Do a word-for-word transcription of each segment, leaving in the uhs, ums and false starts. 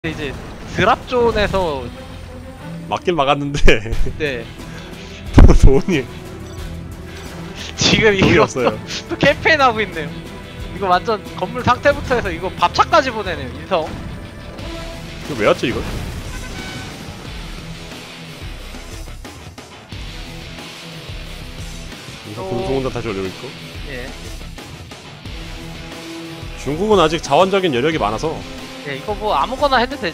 이제 드랍존에서 맞긴 막았는데 네 돈이 지금 돈이 이거 없어요. 또 캠페인 하고 있네요. 이거 완전 건물 상태부터 해서 이거 밥차까지 보내네요. 인성. 이거 왜 왔죠 이거? 이거 또- 공성운전 다시 올리고 있고. 예. 중국은 아직 자원적인 여력이 많아서 예, 이거 뭐 아무거나 해도 되지.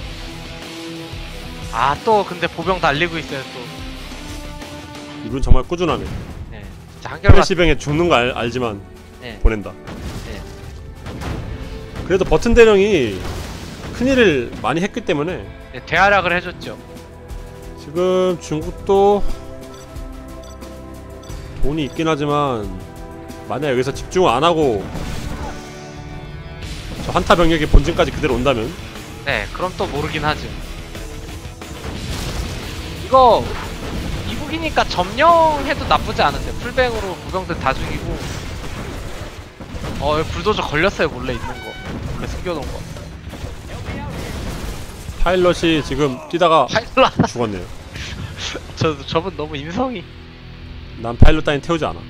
아, 또 근데 보병 달리고 있어요, 또. 이분 정말 꾸준하네. 예. 진짜 한결같. 프레시병에 죽는 거 알, 알지만 예. 보낸다. 예. 그래도 버튼 대령이 큰일을 많이 했기 때문에 예, 대활약을 해줬죠. 지금 중국도 돈이 있긴 하지만 만약 여기서 집중을 안 하고 저 한타 병력의 본진까지 그대로 온다면 네, 그럼 또 모르긴 하죠. 이거 이국이니까 점령해도 나쁘지 않은데 풀뱅으로 무병들 다 죽이고. 어, 여기 불도저 걸렸어요. 몰래 있는 거. 몰래 숨겨놓은 거. 파일럿이 지금 뛰다가 파일럿. 죽었네요. 저 저분 너무 인성이. 난 파일럿 따윈 태우지 않아.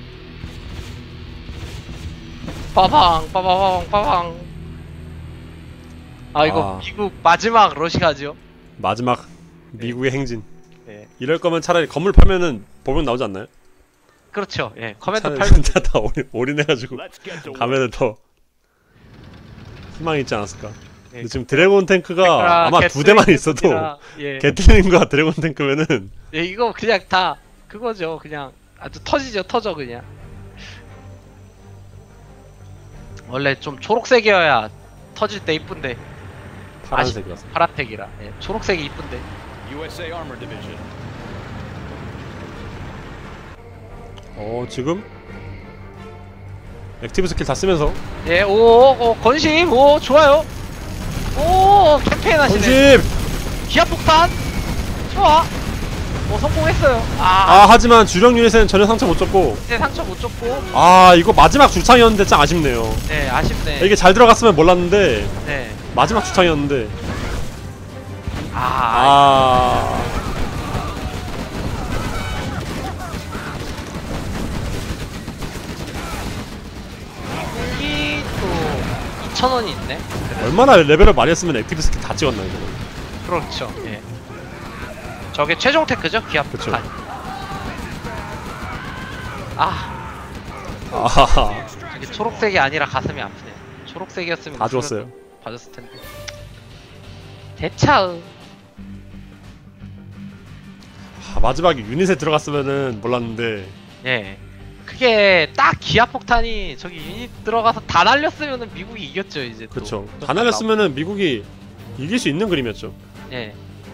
빠방 빠바방 빠방. 아, 이거 아. 미국 마지막 러시아죠. 마지막 미국의 행진. 네. 이럴 거면 차라리 건물 팔면은 보병 나오지 않나요? 그렇죠. 예. 커맨드 차라리 팔면 진짜 다 올인, 올인해가지고 가면은 더 희망이 있지 않았을까. 예. 근데 지금 드래곤 탱크가 탱크랑 아마 두 대만 있어도 게틀링이랑, 예. 게틀링과 드래곤 탱크면은 예, 이거 그냥 다 그거죠. 그냥 아주 터지죠. 터져 그냥. 원래 좀 초록색이어야 터질 때 이쁜데 파란색이라서. 파란색이라. 예, 초록색이 이쁜데. 유에스에이 Armor Division. 어 지금 액티브 스킬 다 쓰면서 예, 오, 오, 건심, 오, 좋아요. 오, 캠페인 하시네. 건심! 기압폭탄, 좋아. 오, 성공했어요. 아, 아 하지만 주력 유닛에는 전혀 상처 못 줬고 이제 상처 못 줬고. 아 이거 마지막 주창이었는데 참 아쉽네요. 네, 아쉽네. 이게 잘 들어갔으면 몰랐는데 네. 마지막 주창이었는데 아, 아 여기 또 이천 원이 있네. 얼마나 레벨을 많이 했으면 액티브 스킬 다 찍었나 이거. 그렇죠. 예. 저게 최종 테크죠? 그쵸. 기압폭탄. 아, 아하하 저게 초록색이 아니라 가슴이 아프네. 초록색이었으면 다 웃으면서 줬어요. 봐줬을 텐데. 대차의. 아, 마지막에 유닛에 들어갔으면은 몰랐는데 예. 그게 딱 기압폭탄이 저기 유닛 들어가서 다 날렸으면은 미국이 이겼죠 이제. 또. 그쵸. 또 다 날렸으면은 미국이 이길 수 있는 그림이었죠. 예.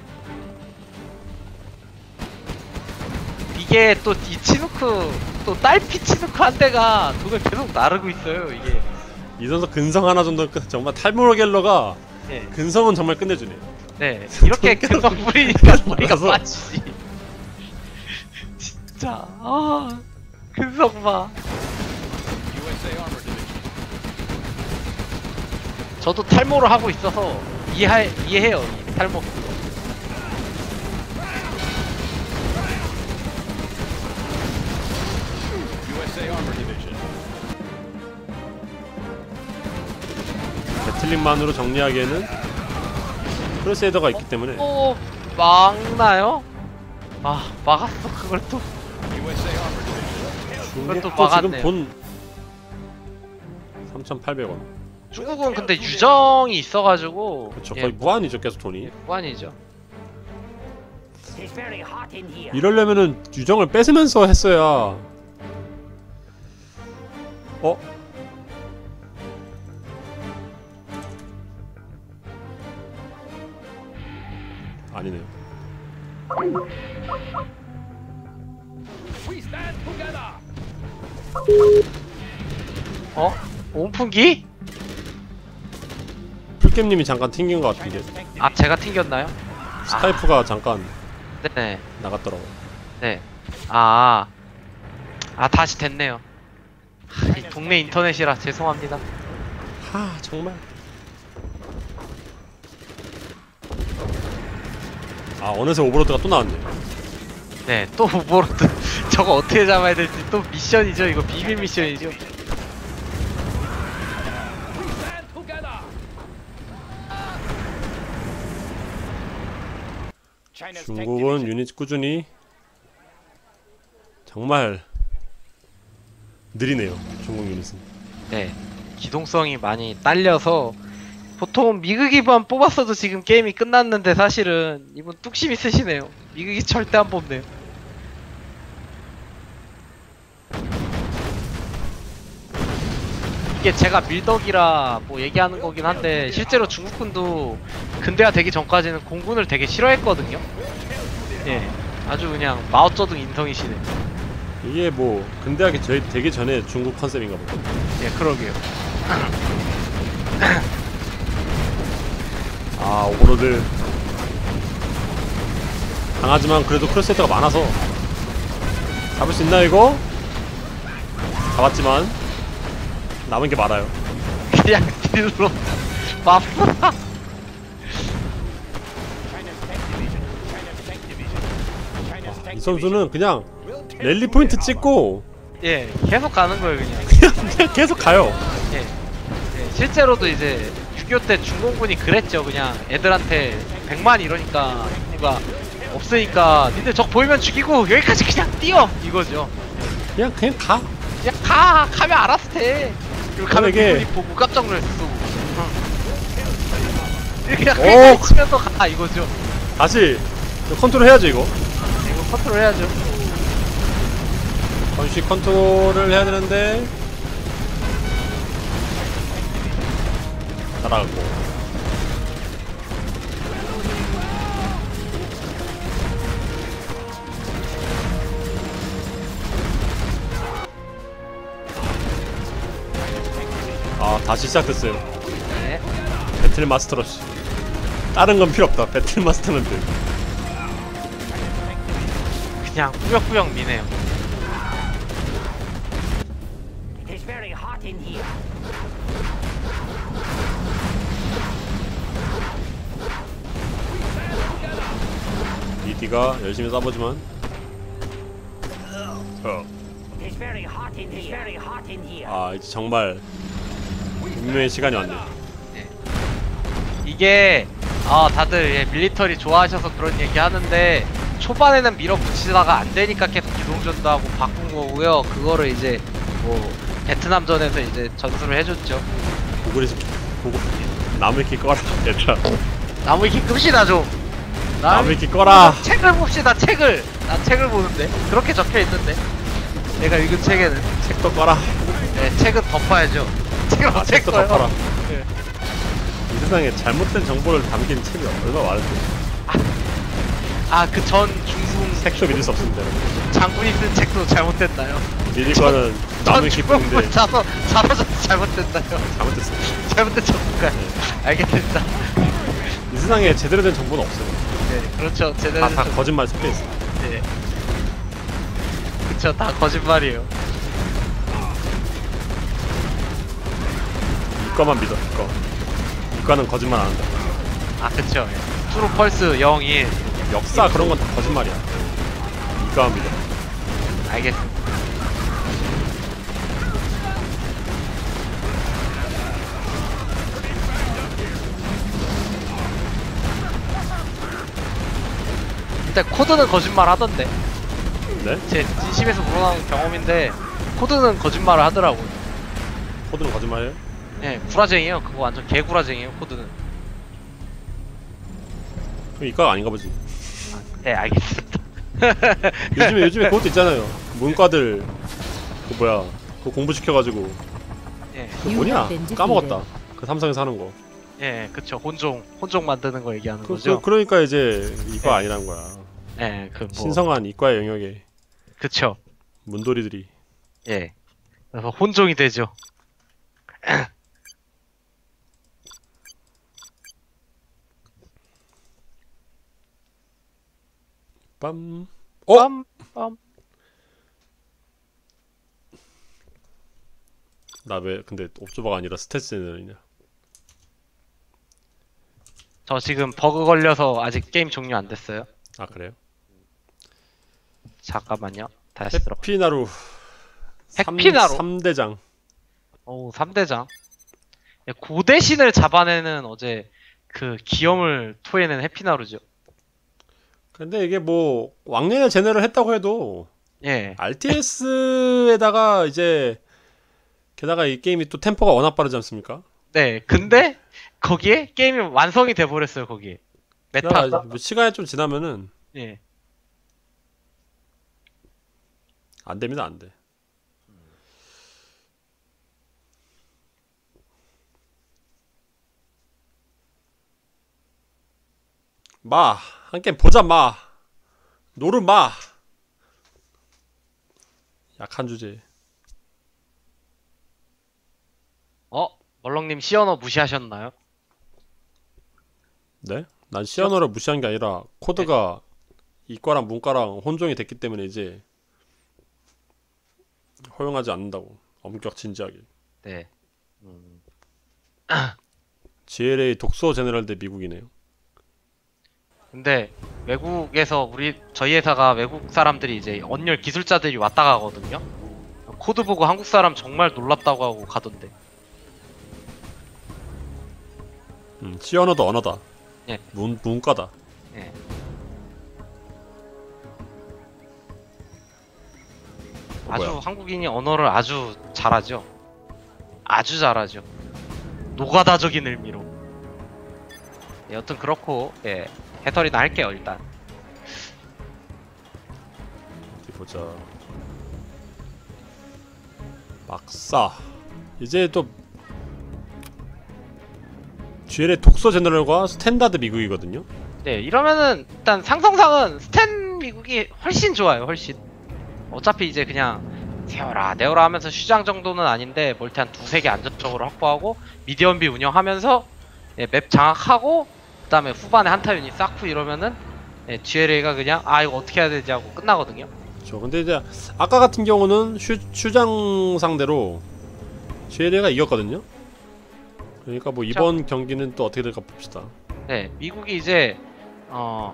이게 또 이 치누크 또 딸피 치누크 한 대가 돈을 계속 나르고 있어요 이게. 이 선수 근성 하나 정도 끝 정말 탈모로갤러가 예. 근성은 정말 끝내주네. 네. 이렇게 근성 뿌리니까 머리가 나가서. 빠지지. 진짜. 아. 근성 봐. 유에스에이 Armor Division. 저도 탈모를 하고 있어서 이해 이해해요. 이 탈모. 유에스에이 Armor Division. 배틀링만으로 정리하기에는 크루세이더가 있기 때문에 또 막나요? 아, 막았어 그걸 또. 유에스에이 Armor Division. 그걸 또 중국도 지금 막았네요. 돈 삼천팔백 원. 중국은 근데 유정이 있어가지고. 그쵸. 예, 거의 무한이죠 계속 돈이. 무한이죠. 이러려면은 유정을 뺏으면서 했어야. 어? 아니네요. We stand together. 어? 온풍기? 풀겜님이 잠깐 튕긴 것 같은데 아, 제가 튕겼나요? 스카이프가 잠깐 네. 나갔더라고. 네. 아. 아, 다시 됐네요. 하, 이 동네 인터넷이라 죄송합니다. 하 정말 아 어느새 오버로드가 또 나왔네. 네, 또 오버로드. 저거 어떻게 잡아야 될지 또 미션이죠. 이거 비밀 미션이죠. Stand together. China's tank 중국은 division. 유닛 꾸준히 정말 느리네요. 중국 유닛은. 네, 기동성이 많이 딸려서 보통 미국이만 뽑았어도 지금 게임이 끝났는데 사실은 이분 뚝심 있으시네요. 미국이 절대 안 뽑네요. 이게 제가 밀덕이라 뭐 얘기하는 거긴 한데 실제로 중국군도 근대화 되기 전까지는 공군을 되게 싫어했거든요. 예, 아주 그냥 마오쩌둥 인성이시네. 이게 뭐 근대하게 저희 되기 전에 중국 컨셉인가 보다. 예, 그러게요. 아 오버로드 강하지만 그래도 크로스헤드가 많아서 잡을 수 있나 이거? 잡았지만 남은 게 많아요. 그냥 딜로 마프라. China's tank division. China's tank division. China's 이 tank 선수는 그냥 division will tear 랠리 through 포인트 their 찍고 예, 계속 가는 거예요 그냥. 그냥 계속 가요. 예, 예, 실제로도 이제 육이오 때 중공군이 그랬죠. 그냥 애들한테 백만 이러니까 누가 없으니까 니들 적 보이면 죽이고 여기까지 그냥 뛰어 이거죠. 그냥 그냥 가. 그냥 가 가면 알아서 돼. 그리고 가면 이게- 미군이 보고 깜짝 놀랐어. 어. 이렇게 그냥 오! 끌고 치면서 가 이거죠. 다시 이거 컨트롤 해야죠 이거. 이거 컨트롤 해야죠. 건식 컨트롤을 해야 되는데 날아가고. 아 다시 시작됐어요. 네. 배틀 마스터러시. 다른 건 필요 없다. 배틀 마스터는 돼. 그냥 꾸역꾸역 미네요. It is very hot in here. 이디가 열심히 쏴보지만 어. It is very hot in here. It is very hot in here. 아 이제 정말 운명의 시간이 왔네. 이게 아 다들 예, 밀리터리 좋아하셔서 그런 얘기 하는데 초반에는 밀어붙이다가 안 되니까 계속 기동전도 하고 바꾼 거고요. 그거를 이제 뭐 베트남전에서 이제 전수를 해줬죠. 고구리 고구 나무위키 꺼라 얘들아. 나무위키 끕시다 좀. 나무위키 꺼라. 책을 봅시다 책을. 나 책을 보는데 그렇게 적혀 있는데 내가 읽은 책에는 책도 꺼라. 네, 책은 덮어야죠. 책을 아, 어쩔 책도 거예요. 덮어라. 네. 이 세상에 잘못된 정보를 담긴 책이 얼마나 많은데. 아 그 전 중국 책도 믿을 수 없습니다. 여러분. 장군이 쓴 책도 잘못됐나요? 믿을 거는 전 나무위키 뿐인데 중국군 자서 자서전 잘못됐나요? 잘못됐어요. 잘못된 전문가. 알겠습니다. 이 세상에 제대로 된 정보는 없어요. 네, 그렇죠. 제대로 다, 다 좀- 거짓말 섞여 있어. 네. 그쵸, 다 거짓말이에요. 이과만 믿어. 이과. 이과는 거짓말 안 한다. 아, 그쵸. 트루 펄스 영 일. 역사 그런 건 다 거짓말이야. 이과만 믿어. 알겠습니다. 일단 코드는 거짓말 하던데. 네? 제 진심에서 우러나온 경험인데 코드는 거짓말을 하더라고요. 코드는 거짓말이에요? 예, 구라쟁이에요. 그거 완전 개구라쟁이에요, 코드는. 그럼 이과가 아닌가 보지. 네, 알겠습니다. 요즘에 요즘에 그것도 있잖아요. 문과들 그 뭐야 그거 공부 시켜가지고 예, 그 뭐냐 까먹었다. 그 삼성에서 하는 거. 예, 그쵸. 혼종, 혼종 만드는 거 얘기하는 그, 거죠. 그 그러니까 이제 이과 네. 아니란 거야. 예, 그 뭐. 신성한 이과의 영역에 그쵸. 문돌이들이. 예. 그래서 혼종이 되죠. 빰. 어? 빰, 빰. 나 왜 근데 옵저버가 아니라 스탯 제너럴이냐? 저 지금 버그 걸려서 아직 게임 종료 안 됐어요. 아 그래요? 잠깐만요. 다시 들어. 해피나루 해피나루? 삼 대장. 어우, 삼 대장. 고대신을 잡아내는 어제 그 기염을 토해낸 해피나루죠. 근데 이게 뭐 왕년에 제네를 했다고 해도 예. 알티에스에다가 이제 게다가 이 게임이 또 템포가 워낙 빠르지 않습니까? 네. 근데 거기에 게임이 완성이 돼버렸어요. 거기에. 메타가. 게다가 뭐 시간이 좀 지나면은 예. 안 됩니다, 안 돼. 마, 한 게임 보자, 마. 노르, 마. 약한 주제. 어? 멀렁님 시언어 무시하셨나요? 네? 난 시어너를 무시한 게 아니라 코드가 이과랑 문과랑 혼종이 됐기 때문에 이제 허용하지 않는다고. 엄격 진지하게. 네. 음. 지엘에이 독소 제네럴 대 미국이네요. 근데 외국에서 우리 저희 회사가 외국 사람들이 이제 언열 기술자들이 왔다 가거든요. 코드 보고 한국 사람 정말 놀랍다고 하고 가던데. 음, 시어너도 언어다. 예. 문, 문과다. 예. 아주 뭐야? 한국인이 언어를 아주 잘하죠. 아주 잘하죠. 노가다적인 의미로. 예, 여튼 그렇고 예, 해설이나 할게요 일단. 어디 보자. 막사. 이제 또 지엘의 독소 제너럴과 스탠다드 미국이거든요. 네, 이러면은 일단 상성상은 스탠 미국이 훨씬 좋아요, 훨씬. 어차피 이제 그냥 세워라 내워라 하면서 슈장 정도는 아닌데 멀티 한 두세 개 안정적으로 확보하고 미디엄비 운영하면서 예, 맵 장악하고 그 다음에 후반에 한타 유닛 쌓고 이러면은 예, 지엘에이가 그냥 아 이거 어떻게 해야 되지 하고 끝나거든요. 그렇죠. 근데 이제 아까 같은 경우는 슈, 슈장 상대로 지엘에이가 이겼거든요. 그러니까 뭐 이번 경기는 또 어떻게 될까 봅시다. 네, 미국이 이제 어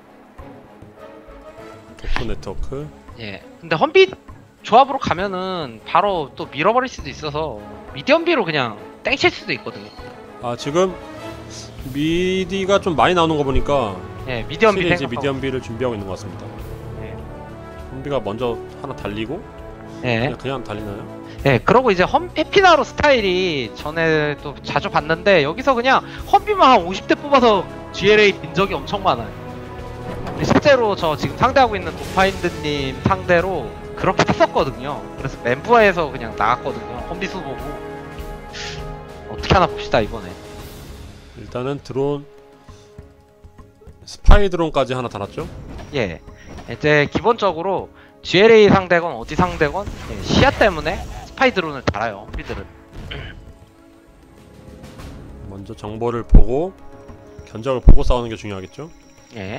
독소 네트워크. 예. 근데 험비 조합으로 가면은 바로 또 밀어버릴 수도 있어서 미디엄비로 그냥 땡칠 수도 있거든요. 아 지금 미디가 좀 많이 나오는 거 보니까 예, 미디엄비 확실히 이제 생각하고. 미디엄비를 준비하고 있는 것 같습니다. 예. 험비가 먼저 하나 달리고 예. 그냥, 그냥 달리나요? 예, 그러고 이제 험 해피나루 스타일이 전에 또 자주 봤는데 여기서 그냥 험비만 한 오십 대 뽑아서 지엘에이 빈 적이 엄청 많아요. 근데 실제로 저 지금 상대하고 있는 도파인드님 상대로 그렇게 했었거든요. 그래서 멘부아에서 그냥 나갔거든요. 험비수 보고 어떻게 하나 봅시다 이번에. 일단은 드론 스파이 드론까지 하나 달았죠? 예, 이제 기본적으로 지엘에이 상대건 어디 상대건 예, 시야 때문에 스파이 드론을 달아요. 험비들은. 먼저 정보를 보고 견적을 보고 싸우는 게 중요하겠죠? 예.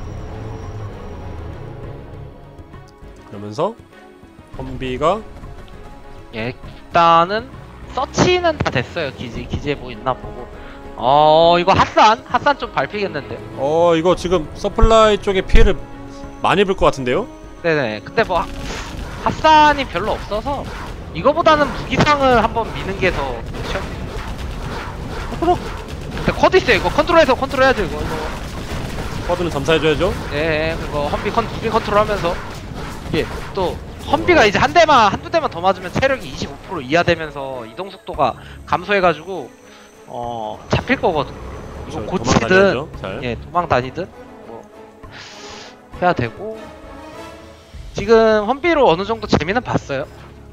그러면서 험비가 예, 일단은 서치는 다 됐어요. 기지 기지에 뭐 있나 보고. 어, 이거 핫산 핫산 좀 밟히겠는데. 어 이거 지금 서플라이 쪽에 피해를 많이 볼 것 같은데요? 네네. 근데 뭐 하- 핫산이 별로 없어서 이거보다는 무기상을 한번 미는 게 더 좋죠. 그럼. 근데 쿼드 있어요. 이거 컨트롤해서 컨트롤해야죠. 이거. 이거. 커드는 점사해줘야죠. 예, 그거 험비 컨 무기 컨트롤하면서 이게 또 험비가 이제 한 대만 한두 대만 더 맞으면 체력이 이십오 퍼센트 이하 되면서 이동 속도가 감소해가지고 어 잡힐 거거든. 이거 그렇죠. 고치든 도망다녀야죠, 잘. 예 도망 다니든 뭐 해야 되고 지금 험비로 어느 정도 재미는 봤어요.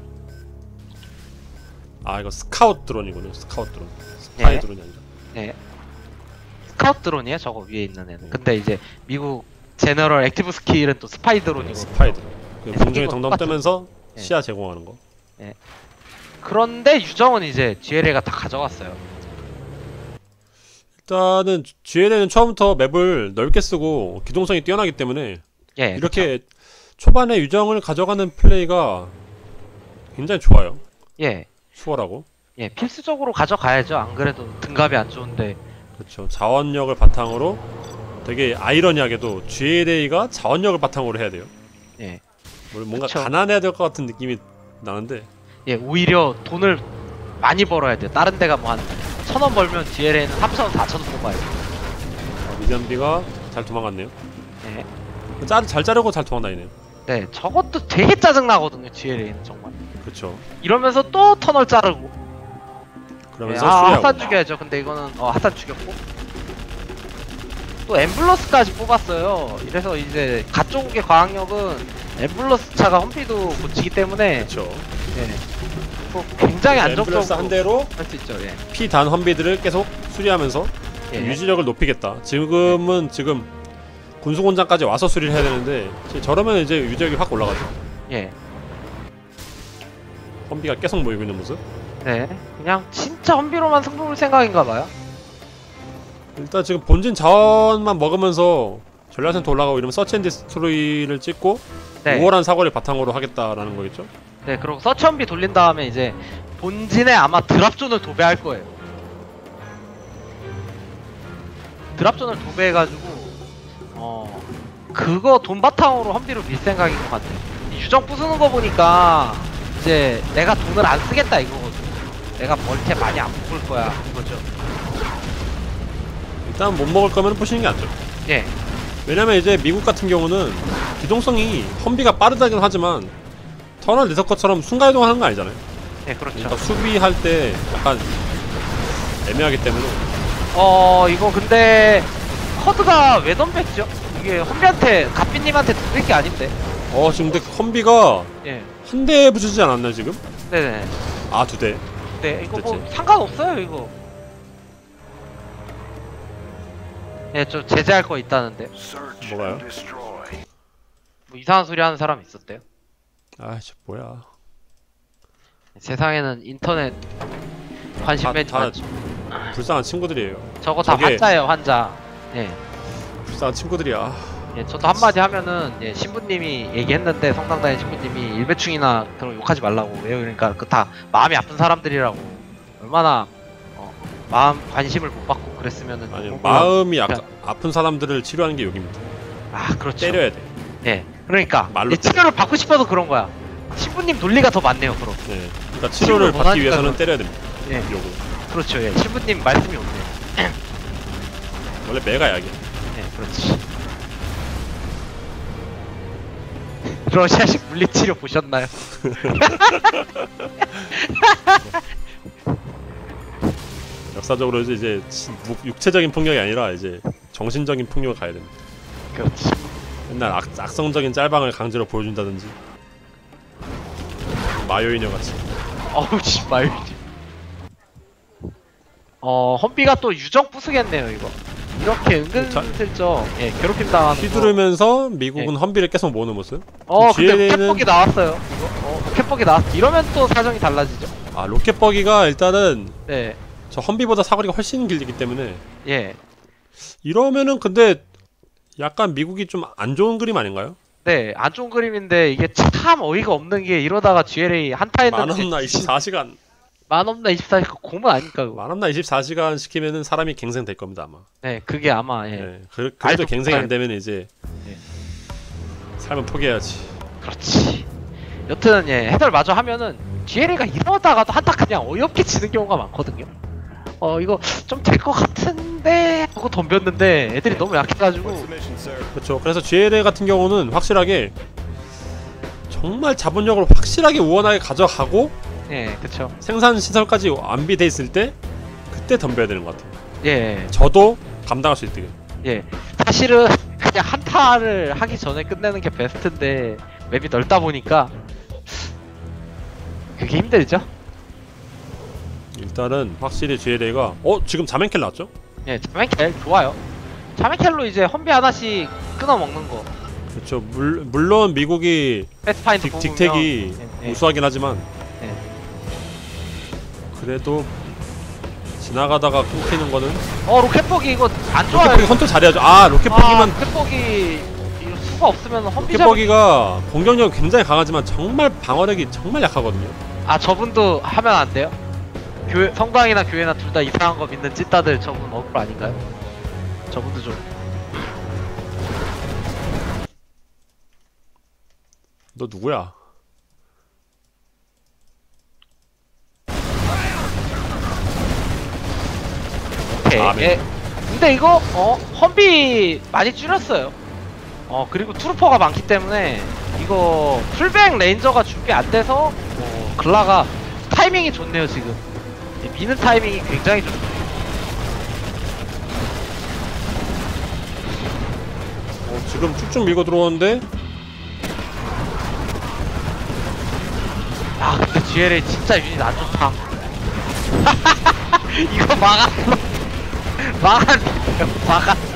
아 이거 스카웃 드론이군요. 스카웃 드론. 스파이 예. 드론이 아니라. 예. 스카우트 드론이에요. 저거 위에 있는 애는. 근데 이제 미국 제너럴 액티브 스킬은 또 스파이 드론이고. 스파이 드론. 그 예, 공중에 생긴 거 덩덩 똑같은- 뜨면서 예. 시야 제공하는 거. 그런데 유정은 이제 지엘에이가 다 가져갔어요. 일단은 지엘에이는 처음부터 맵을 넓게 쓰고 기동성이 뛰어나기 때문에 예. 이렇게 초반에 유정을 가져가는 플레이가 굉장히 좋아요. 예. 수월하고. 예, 필수적으로 가져가야죠. 안 그래도 등갑이 안 좋은데. 그렇죠. 자원력을 바탕으로 되게 아이러니하게도 지엘에이가 자원력을 바탕으로 해야 돼요. 예. 뭔가 그쵸. 가난해야 될 것 같은 느낌이 나는데 예, 오히려 돈을 많이 벌어야 돼요. 다른 데가 뭐 한 천 원 벌면 디엘에이는 삼천 원, 사천 원 뽑아요. 어, 미디엄비가 잘 도망갔네요. 예. 짜, 잘 자르고 잘 도망다니네요. 네, 저것도 되게 짜증나거든요, 디엘에이는 정말. 그쵸. 이러면서 또 터널 자르고. 그러면서 예, 아, 수리하고. 하산 죽여야죠. 근데 이거는, 어, 하산 죽였고. 또 엠블러스까지 뽑았어요. 이래서 이제, 가쪽의 과학력은 엠블러스 차가 험비도 고치기 때문에, 그쵸. 예. 뭐 굉장히 안정적으로 앰뷸런스 한 대로 할 수 있죠, 예. 피단 험비들을 계속 수리하면서 예. 유지력을 높이겠다. 지금은 지금 군수공장까지 와서 수리를 해야 되는데 이제 저러면 이제 유지력이 확 올라가죠. 예. 험비가 계속 모이고 있는 모습. 네. 그냥 진짜 험비로만 승부 볼 생각인가봐요. 일단 지금 본진 자원만 먹으면서 전략센터 올라가고 이러면 서치 앤 디스트로이를 찍고 네. 우월한 사거리를 바탕으로 하겠다라는 거겠죠? 네, 그리고 서치험비 돌린 다음에 이제 본진에 아마 드랍존을 도배할 거예요. 드랍존을 도배해가지고 어 그거 돈 바탕으로 험비로 밀 생각인 것 같아요. 이 유정 부수는 거 보니까 이제 내가 돈을 안 쓰겠다 이거거든. 내가 멀테 많이 안 뽑을 거야 이거죠. 일단 못 먹을 거면 부시는 게 안 좋죠. 예, 왜냐면 이제 미국 같은 경우는 기동성이 험비가 빠르다긴 하지만 터널 리서커처럼 순간이동하는 거 아니잖아요. 예, 그렇죠. 그러니까 수비할 때 약간 애매하기 때문에 어 이거 근데 커드가 왜 덤볐죠? 이게 험비한테 갓비님한테 덤빌 게 아닌데. 어 지금 근데 험비가 예, 한 대에 부수지 않았나요 지금? 네네. 아 두 대. 네, 이거 뭐 됐지. 상관없어요 이거. 예, 저 제재할 거 있다는데. Search 뭐가요? and destroy. 뭐 이상한 소리 하는 사람 있었대요. 아저 뭐야. 세상에는 인터넷 관심 다- 매지 다- 많죠. 불쌍한 친구들이에요. 저거 다 저게- 환자예요, 환자. 예, 불쌍한 친구들이야. 예, 저도 한마디 하면은 예, 신부님이 얘기했는데 성당다닌 신부님이 일배충이나 그런 욕하지 말라고. 왜요? 그러니까 그 다 마음이 아픈 사람들이라고. 얼마나 어, 마음 관심을 못 받고 그랬으면은. 아니 좀 마음이 아, 그냥- 아픈 사람들을 치료하는 게 욕입니다. 아, 그렇죠. 때려야 돼. 예, 그러니까 말로 예, 치료를 받고 싶어서 그런 거야. 신부님 논리가 더 많네요, 그럼. 네. 그러니까 치료를 치료를 받기 원하니까 위해서는 그런- 때려야 됩니다. 예, 욕을. 그렇죠. 예, 신부님 말씀이 없네요. 원래 매가 약이야. 예, 그렇지. 러시아식 물리치료 보셨나요? 역사적으로 이제, 이제 치- 무- 육체적인 폭력이 아니라 이제 정신적인 폭력을 가야 됩니다. 그렇지. 맨날 악, 악성적인 짤방을 강제로 보여준다든지 마요이녀 같이. 어우 씨 말지. 어 험비가 또 유정 부수겠네요 이거. 이렇게 은근슬쩍 예 괴롭힘 당하는 거. 휘두르면서 미국은 험비를 계속 모으는 모습. 어 근데 지엘에이는 로켓버기 나왔어요. 이거 어 로켓버기 나왔. 이러면 또 사정이 달라지죠. 아 로켓버기가 일단은 네. 저 험비보다 사거리가 훨씬 길기 때문에 예. 이러면은 근데 약간 미국이 좀 안 좋은 그림 아닌가요? 네, 안 좋은 그림인데 이게 참 어이가 없는 게 이러다가 지엘에이 한타 했는데 만원나 이십사 시간 만없나 이십사 시간 고문 아닙니까 그거. 만원나 이십사 시간 시키면은 사람이 갱생 될 겁니다 아마. 네, 그게 아마 예. 네. 그, 알죠, 그래도 갱생이 안 알죠. 되면 이제 네. 삶은 포기해야지. 그렇지. 여튼 예 해설 마저 하면은 지엘에이가 이러다가도 한타 그냥 어이없게 지는 경우가 많거든요. 어 이거 좀 될 것 같은데 하고 덤볐는데 애들이 너무 약해가지고 What's the mission, sir? 그렇죠. 그래서 지엘에이 같은 경우는 확실하게 정말 자본력을 확실하게 우원하게 가져가고 예 그쵸 생산 시설까지 완비돼 있을 때 그때 덤벼야 되는 것 같아요. 예 저도 감당할 수 있게. 예. 사실은 그냥 한타를 하기 전에 끝내는 게 베스트인데 맵이 넓다 보니까 그게 힘들죠. 일단은 확실히 지엘에이가 어 지금 자멘켈 나왔죠? 예 자메켈 좋아요. 자메켈로 이제 험비 하나씩 끊어 먹는 거. 그렇죠. 물, 물론 미국이 패스파인더 딕, 딕택이 예, 예. 우수하긴 하지만 예. 그래도 지나가다가 끊기는 거는 어 로켓버기 이거 안 좋아요. 로켓버기 컨트롤 잘해야죠. 아 로켓버기만 아, 로켓버기 이거 수가 없으면 험비 잡. 로켓버기가 공격력이 굉장히 강하지만 정말 방어력이 정말 약하거든요. 아 저분도 하면 안 돼요? 교회 성당이나 교회나 둘 다 이상한 거 믿는 찐따들 저분 억울 아닌가요? 저분도 좀 너 누구야? 오케이. 아, 네. 예. 근데 이거 어 험비 많이 줄였어요. 어 그리고 트루퍼가 많기 때문에 이거 풀백 레인저가 준비 안 돼서 어, 글라가 타이밍이 좋네요 지금. 예, 미는 타이밍이 굉장히 좋네요. 어, 지금 쭉쭉 밀고 들어오는데 아 근데 지엘에이 진짜 유닛 안 좋다. 이거 막았어. 막았어요. 막았어.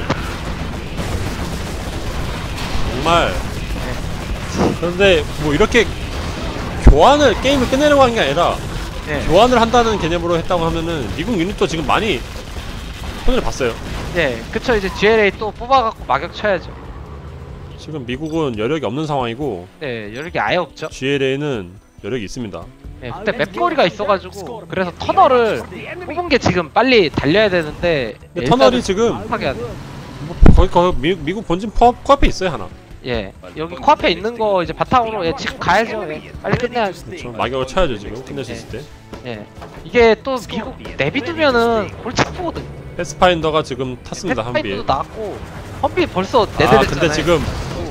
정말. 그런데 뭐 이렇게 교환을 게임을 끝내려고 하는 게 아니라 예. 교환을 한다는 개념으로 했다고 하면은 미국 유닛도 지금 많이 손해를 봤어요. 예. 그쵸 이제 지엘에이 또 뽑아갖고 마격 쳐야죠. 지금 미국은 여력이 없는 상황이고 네 여력이 아예 없죠. 지엘에이는 여력이 있습니다. 예, 근데 맵거리가 있어가지고 그래서 터널을 뽑은 게 지금 빨리 달려야 되는데 근데 터널이 지금 하게 안 돼. 뭐 거의 거의 미, 미국 본진 코, 코앞에 있어요 하나. 예 여기 코앞에 있는 거 이제 바탕으로 예, 지금 가야죠. 예, 빨리 끝내야죠. 그렇죠. 마격을 쳐야죠 지금 끝낼 수 있을 때. 예 이게 또 미국 내비두면은 골치 아프거든. 패스파인더가 지금 탔습니다 한비에. 패스파인더도 나왔고 험비 벌써 아 네대 근데 지금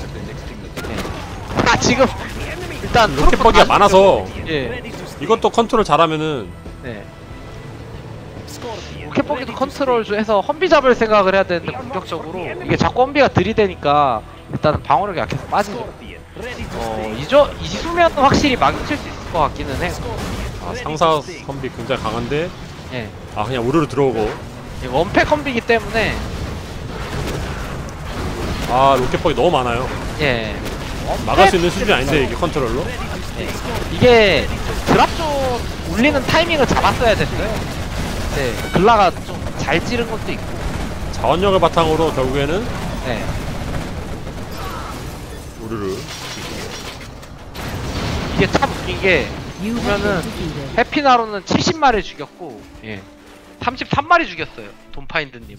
아 지금 일단 로켓버기가 많아서 예 이것도 컨트롤 잘하면은 네. 로켓버기도 컨트롤 해서 험비 잡을 생각을 해야 되는데 공격적으로 이게 자꾸 험비가 들이대니까 일단은 방어력이 약해서 빠지죠. 어 이저 이수면 확실히 막을 칠 수 있을 것 같기는 해요. 아, 상사 선비 굉장히 강한데 예. 아 그냥 우르르 들어오고 예, 원팩 험비기 때문에 아 로켓버기 너무 많아요. 예. 막을 수 있는 수준이 아닌데 이게 컨트롤로. 예. 이게 드랍 쪽 울리는 타이밍을 잡았어야 됐어요. 네. 글라가 좀 잘 찌른 것도 있고. 자원력을 바탕으로 결국에는 네. 우르르 이게 참 웃긴 게 보면은 해피나로는 칠십 마리 죽였고 예. 삼십삼 마리 죽였어요. 돈파인드님.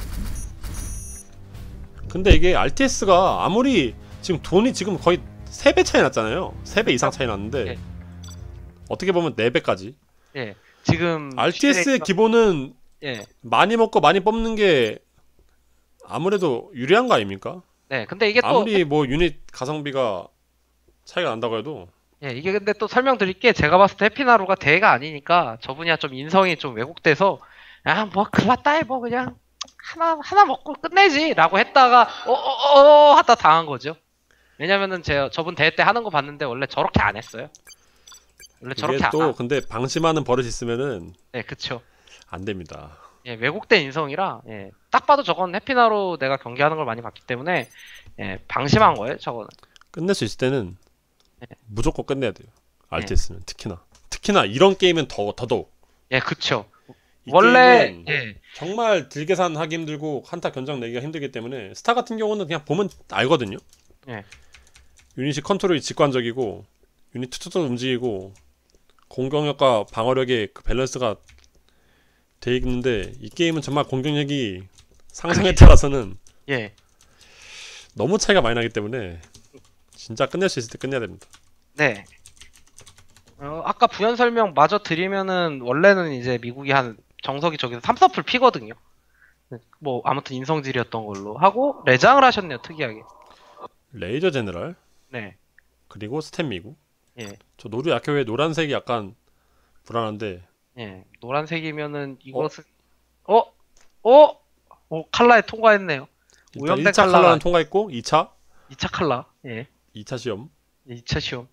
근데 이게 알티에스가 아무리 지금 돈이 지금 거의 세 배 차이 났잖아요. 세 배 이상 차이 났는데 예. 어떻게 보면 네 배까지. 예. 지금 알티에스의 쥐레이가- 기본은 예. 많이 먹고 많이 뽑는 게 아무래도 유리한 거 아닙니까? 네. 근데 이게 또 아무리 뭐 유닛 가성비가 차이가 난다고 해도 예, 이게 근데 또 설명드릴게 제가 봤을 때 해피나루가 대가 아니니까 저분이야 좀 인성이 좀 왜곡돼서 야 뭐 글랐다 해 뭐 그냥 하나 하나 먹고 끝내지라고 했다가 어어어 하다 당한 거죠. 왜냐면은 제 저분 대회 때 하는 거 봤는데 원래 저렇게 안 했어요. 원래 저렇게 이게 안 또 하. 근데 방심하는 버릇이 있으면은 네, 그쵸. 안 됩니다. 예, 왜곡된 인성이라 예, 딱 봐도 저건 해피나루 내가 경기하는 걸 많이 봤기 때문에 예, 방심한 거예요, 저거는. 끝낼 수 있을 때는 네. 무조건 끝내야 돼요. 알티에스는 특히나 특히나 이런 게임은 더 더더욱. 예, 그쵸. 이 원래 게임은 예, 정말 딜 계산하기 힘들고 한타 견적 내기가 힘들기 때문에 스타 같은 경우는 그냥 보면 알거든요. 예. 유닛이 컨트롤이 직관적이고 유닛 툭툭 움직이고 공격력과 방어력의 그 밸런스가 돼 있는데 이 게임은 정말 공격력이 상승에 따라서는 예. 너무 차이가 많이 나기 때문에 진짜 끝낼 수 있을 때 끝내야 됩니다. 네. 어, 아까 부연 설명 마저 드리면은 원래는 이제 미국이 한 정석이 저기서 삼서풀 피거든요. 뭐 아무튼 인성질이었던 걸로 하고 레장을 하셨네요, 특이하게. 레이저 제너럴 네. 그리고 스탠 미국. 예. 저 노루 약해 왜 노란색이 약간 불안한데 예. 노란색이면은 이것은 어? 어? 어, 칼라에 통과했네요. 일단 오염된 일 차 칼라가- 칼라는 통과했고 이 차 이 차 칼라. 예. 이 차 시험 이 차 시험.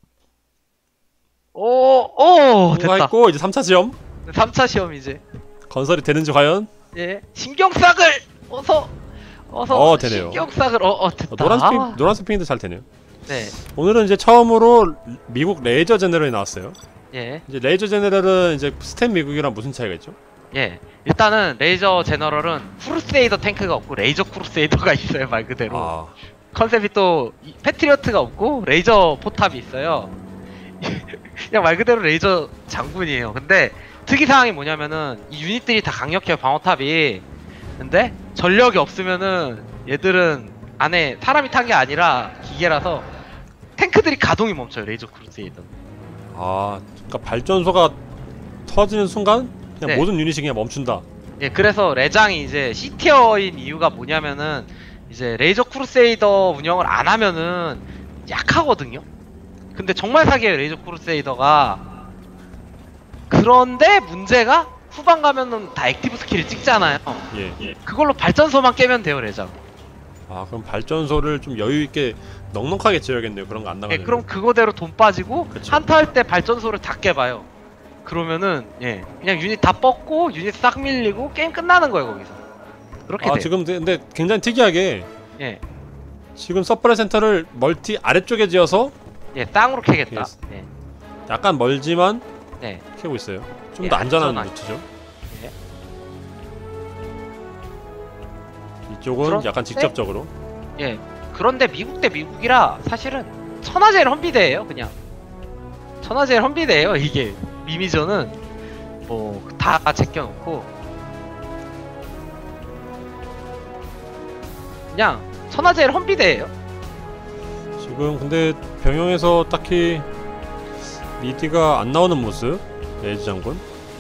오, 오, 됐다. 통과했고 이제 삼 차 시험 삼 차 시험 이제. 건설이 되는지 과연. 예. 신경싹을 어서 어서 어, 되네요. 신경싹을 어, 어 됐다. 어, 노란색 핑, 노란색 핑도 잘 되네요. 네. 오늘은 이제 처음으로 미국 레이저 제너럴이 나왔어요. 예. 이제 레이저 제너럴은 이제 스탠 미국이랑 무슨 차이가 있죠? 예. 일단은 레이저 제너럴은 크루세이더 탱크가 없고 레이저 크루세이더가 있어요, 말 그대로. 아, 컨셉이 또 이- 패트리어트가 없고 레이저 포탑이 있어요. 그냥 말 그대로 레이저 장군이에요. 근데 특이사항이 뭐냐면은 이 유닛들이 다 강력해요, 방어탑이. 근데 전력이 없으면은 얘들은 안에 사람이 탄 게 아니라 기계라서 탱크들이 가동이 멈춰요. 레이저 크루세이더. 아, 그러니까 발전소가 터지는 순간 그냥 네. 모든 유닛이 그냥 멈춘다. 예, 그래서 레장이 이제 C티어인 이유가 뭐냐면은 이제 레이저 크루세이더 운영을 안 하면은 약하거든요. 근데 정말 사기예요, 레이저 크루세이더가. 그런데 문제가 후반 가면은 다 액티브 스킬을 찍잖아요. 예. 그걸로 발전소만 깨면 돼요, 레장. 아, 그럼 발전소를 좀 여유 있게 넉넉하게 지어야겠네요. 그런 거 안 예, 나가면. 그럼 그거대로 돈 빠지고 그쵸. 한타 할 때 발전소를 다 깨봐요. 그러면은 예, 그냥 유닛 다 뻗고 유닛 싹 밀리고 게임 끝나는 거예요, 거기서. 그렇게 아, 돼요. 지금 근데 굉장히 특이하게 예, 지금 서플라이 센터를 멀티 아래쪽에 지어서 예, 땅으로 캐겠다. 예스. 예, 약간 멀지만 네. 캐고 있어요. 좀 예, 더 안전한 안전하게. 루트죠. 예. 이쪽은 그런데- 약간 직접적으로. 예. 그런데 미국 대 미국이라 사실은 천하제일 험비대예요, 그냥. 천하제일 험비대예요, 이게. 미미전은 뭐 다 제껴놓고 그냥 천하제일 험비대예요. 지금 근데 병영에서 딱히 미디가 안 나오는 모습. 레이즈 장군.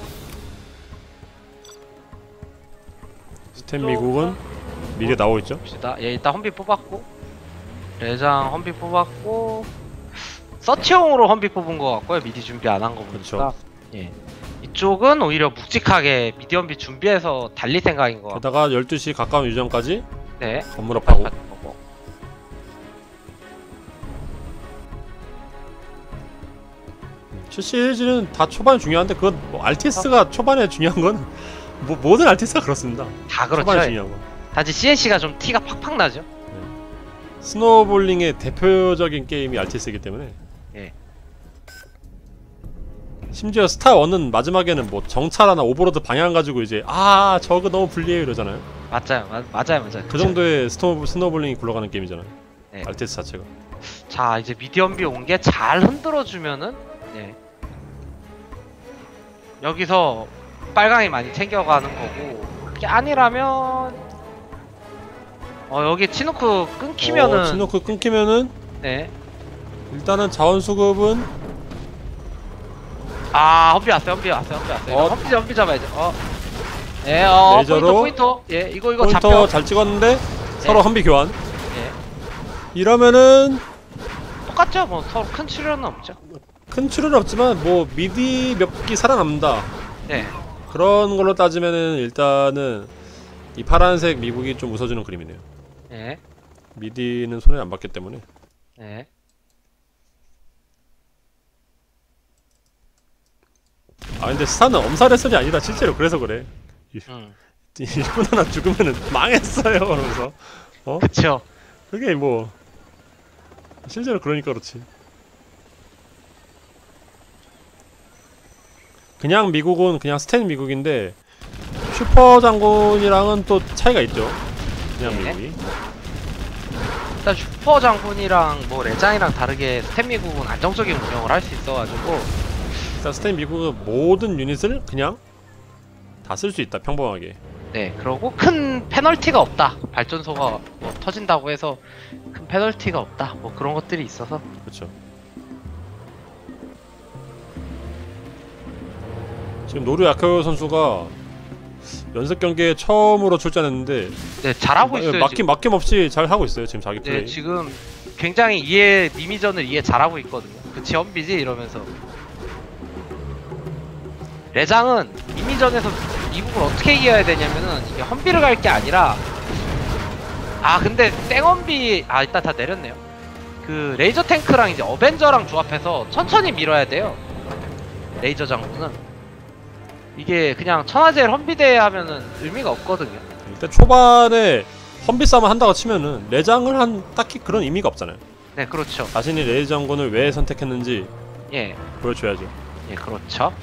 스탠 미국은 미디에 나오고 있죠. 봅시다. 예, 일단 험비 뽑았고 레장 험비 뽑았고 서치용으로 험비 뽑은 것 같고요. 미디 준비 안 한 거 보니까. 그쵸. 예. 이쪽은 오히려 묵직하게 미디 험비 준비해서 달릴 생각인 것 같고. 게다가 열두 시 가까운 유정까지 네. 건물업하고. 받은 거고. 칠 시리즈는 다 초반에 중요한데 그건 뭐 알티에스가 초반에 중요한 건 뭐 모든 알티에스가 그렇습니다. 다 초반에 그렇죠. 중요한 건. 단지 씨엔씨가 좀 티가 팍팍 나죠. 스노우볼링의 대표적인 게임이 알티에스이기 때문에. 예. 심지어 스타 원은 마지막에는 뭐 정찰하나 오버로드 방향 가지고 이제 아 저거 너무 불리해요 이러잖아요. 맞아요. 마, 맞아요. 맞아요. 그 정도의 스노, 스노우볼링이 굴러가는 게임이잖아요. 네. 알티에스 자체가. 자, 이제 미디엄비 온 게 잘 흔들어 주면은 네. 여기서 빨강이 많이 챙겨가는 거고 그게 아니라면 어 여기 치노크 끊기면은 어, 치노크 끊기면은 네. 일단은 자원 수급은 아, 험비 왔어요. 험비 왔어요. 험비 왔어요. 어. 험비 험비 잡아야죠. 어. 예, 어. 레이저로 포인터 포인터. 예, 이거 이거 포인터 잡혀. 잘 찍었는데 서로 험비 교환. 예. 이러면은 똑같죠. 뭐 서로 큰 출혈은 없죠. 큰 출혈은 없지만 뭐 미디 몇 기 살아남는다. 네. 그런 걸로 따지면은 일단은 이 파란색 미국이 좀 웃어주는 그림이네요. 예. 미디는 손에 안 받기 때문에. 예. 아 근데 스타는 엄살레슨이 아니라 실제로 그래서 그래. 음. 일본 하나 죽으면은 망했어요 그러면서. 어? 그쵸. 그게 뭐 실제로 그러니까 그렇지. 그냥 미국은 그냥 스탠 미국인데 슈퍼 장군이랑은 또 차이가 있죠. 그냥 네. 미국이. 일단 슈퍼 장군이랑 뭐 레장이랑 다르게 스탠 미국은 안정적인 운영을 할 수 있어가지고 일단 스탠 미국은 모든 유닛을 그냥 다 쓸 수 있다 평범하게. 네, 그러고 큰 페널티가 없다. 발전소가 뭐 터진다고 해서 큰 페널티가 없다. 뭐 그런 것들이 있어서 그렇죠. 지금 노루 야카요 선수가 연습 경기에 처음으로 출전했는데 네, 잘하고 있어요. 막힘 지금. 막힘 없이 잘 하고 있어요 지금 자기 네, 플레이. 지금 굉장히 이해 미미전을 이해 잘하고 있거든요. 그치 험비지 이러면서 레장은 미미전에서 미국을 어떻게 이겨야 되냐면은 이게 험비를 갈 게 아니라 아 근데 땡험비 아 일단 다 내렸네요. 그 레이저 탱크랑 이제 어벤져랑 조합해서 천천히 밀어야 돼요. 레이저 장군은 이게 그냥 천하제일 험비대 하면은 의미가 없거든요. 일단 초반에 험비 싸움을 한다고 치면은 레장을 한 딱히 그런 의미가 없잖아요. 네, 그렇죠. 자신이 레이 장군을 왜 선택했는지 예, 보여줘야죠. 예, 그렇죠.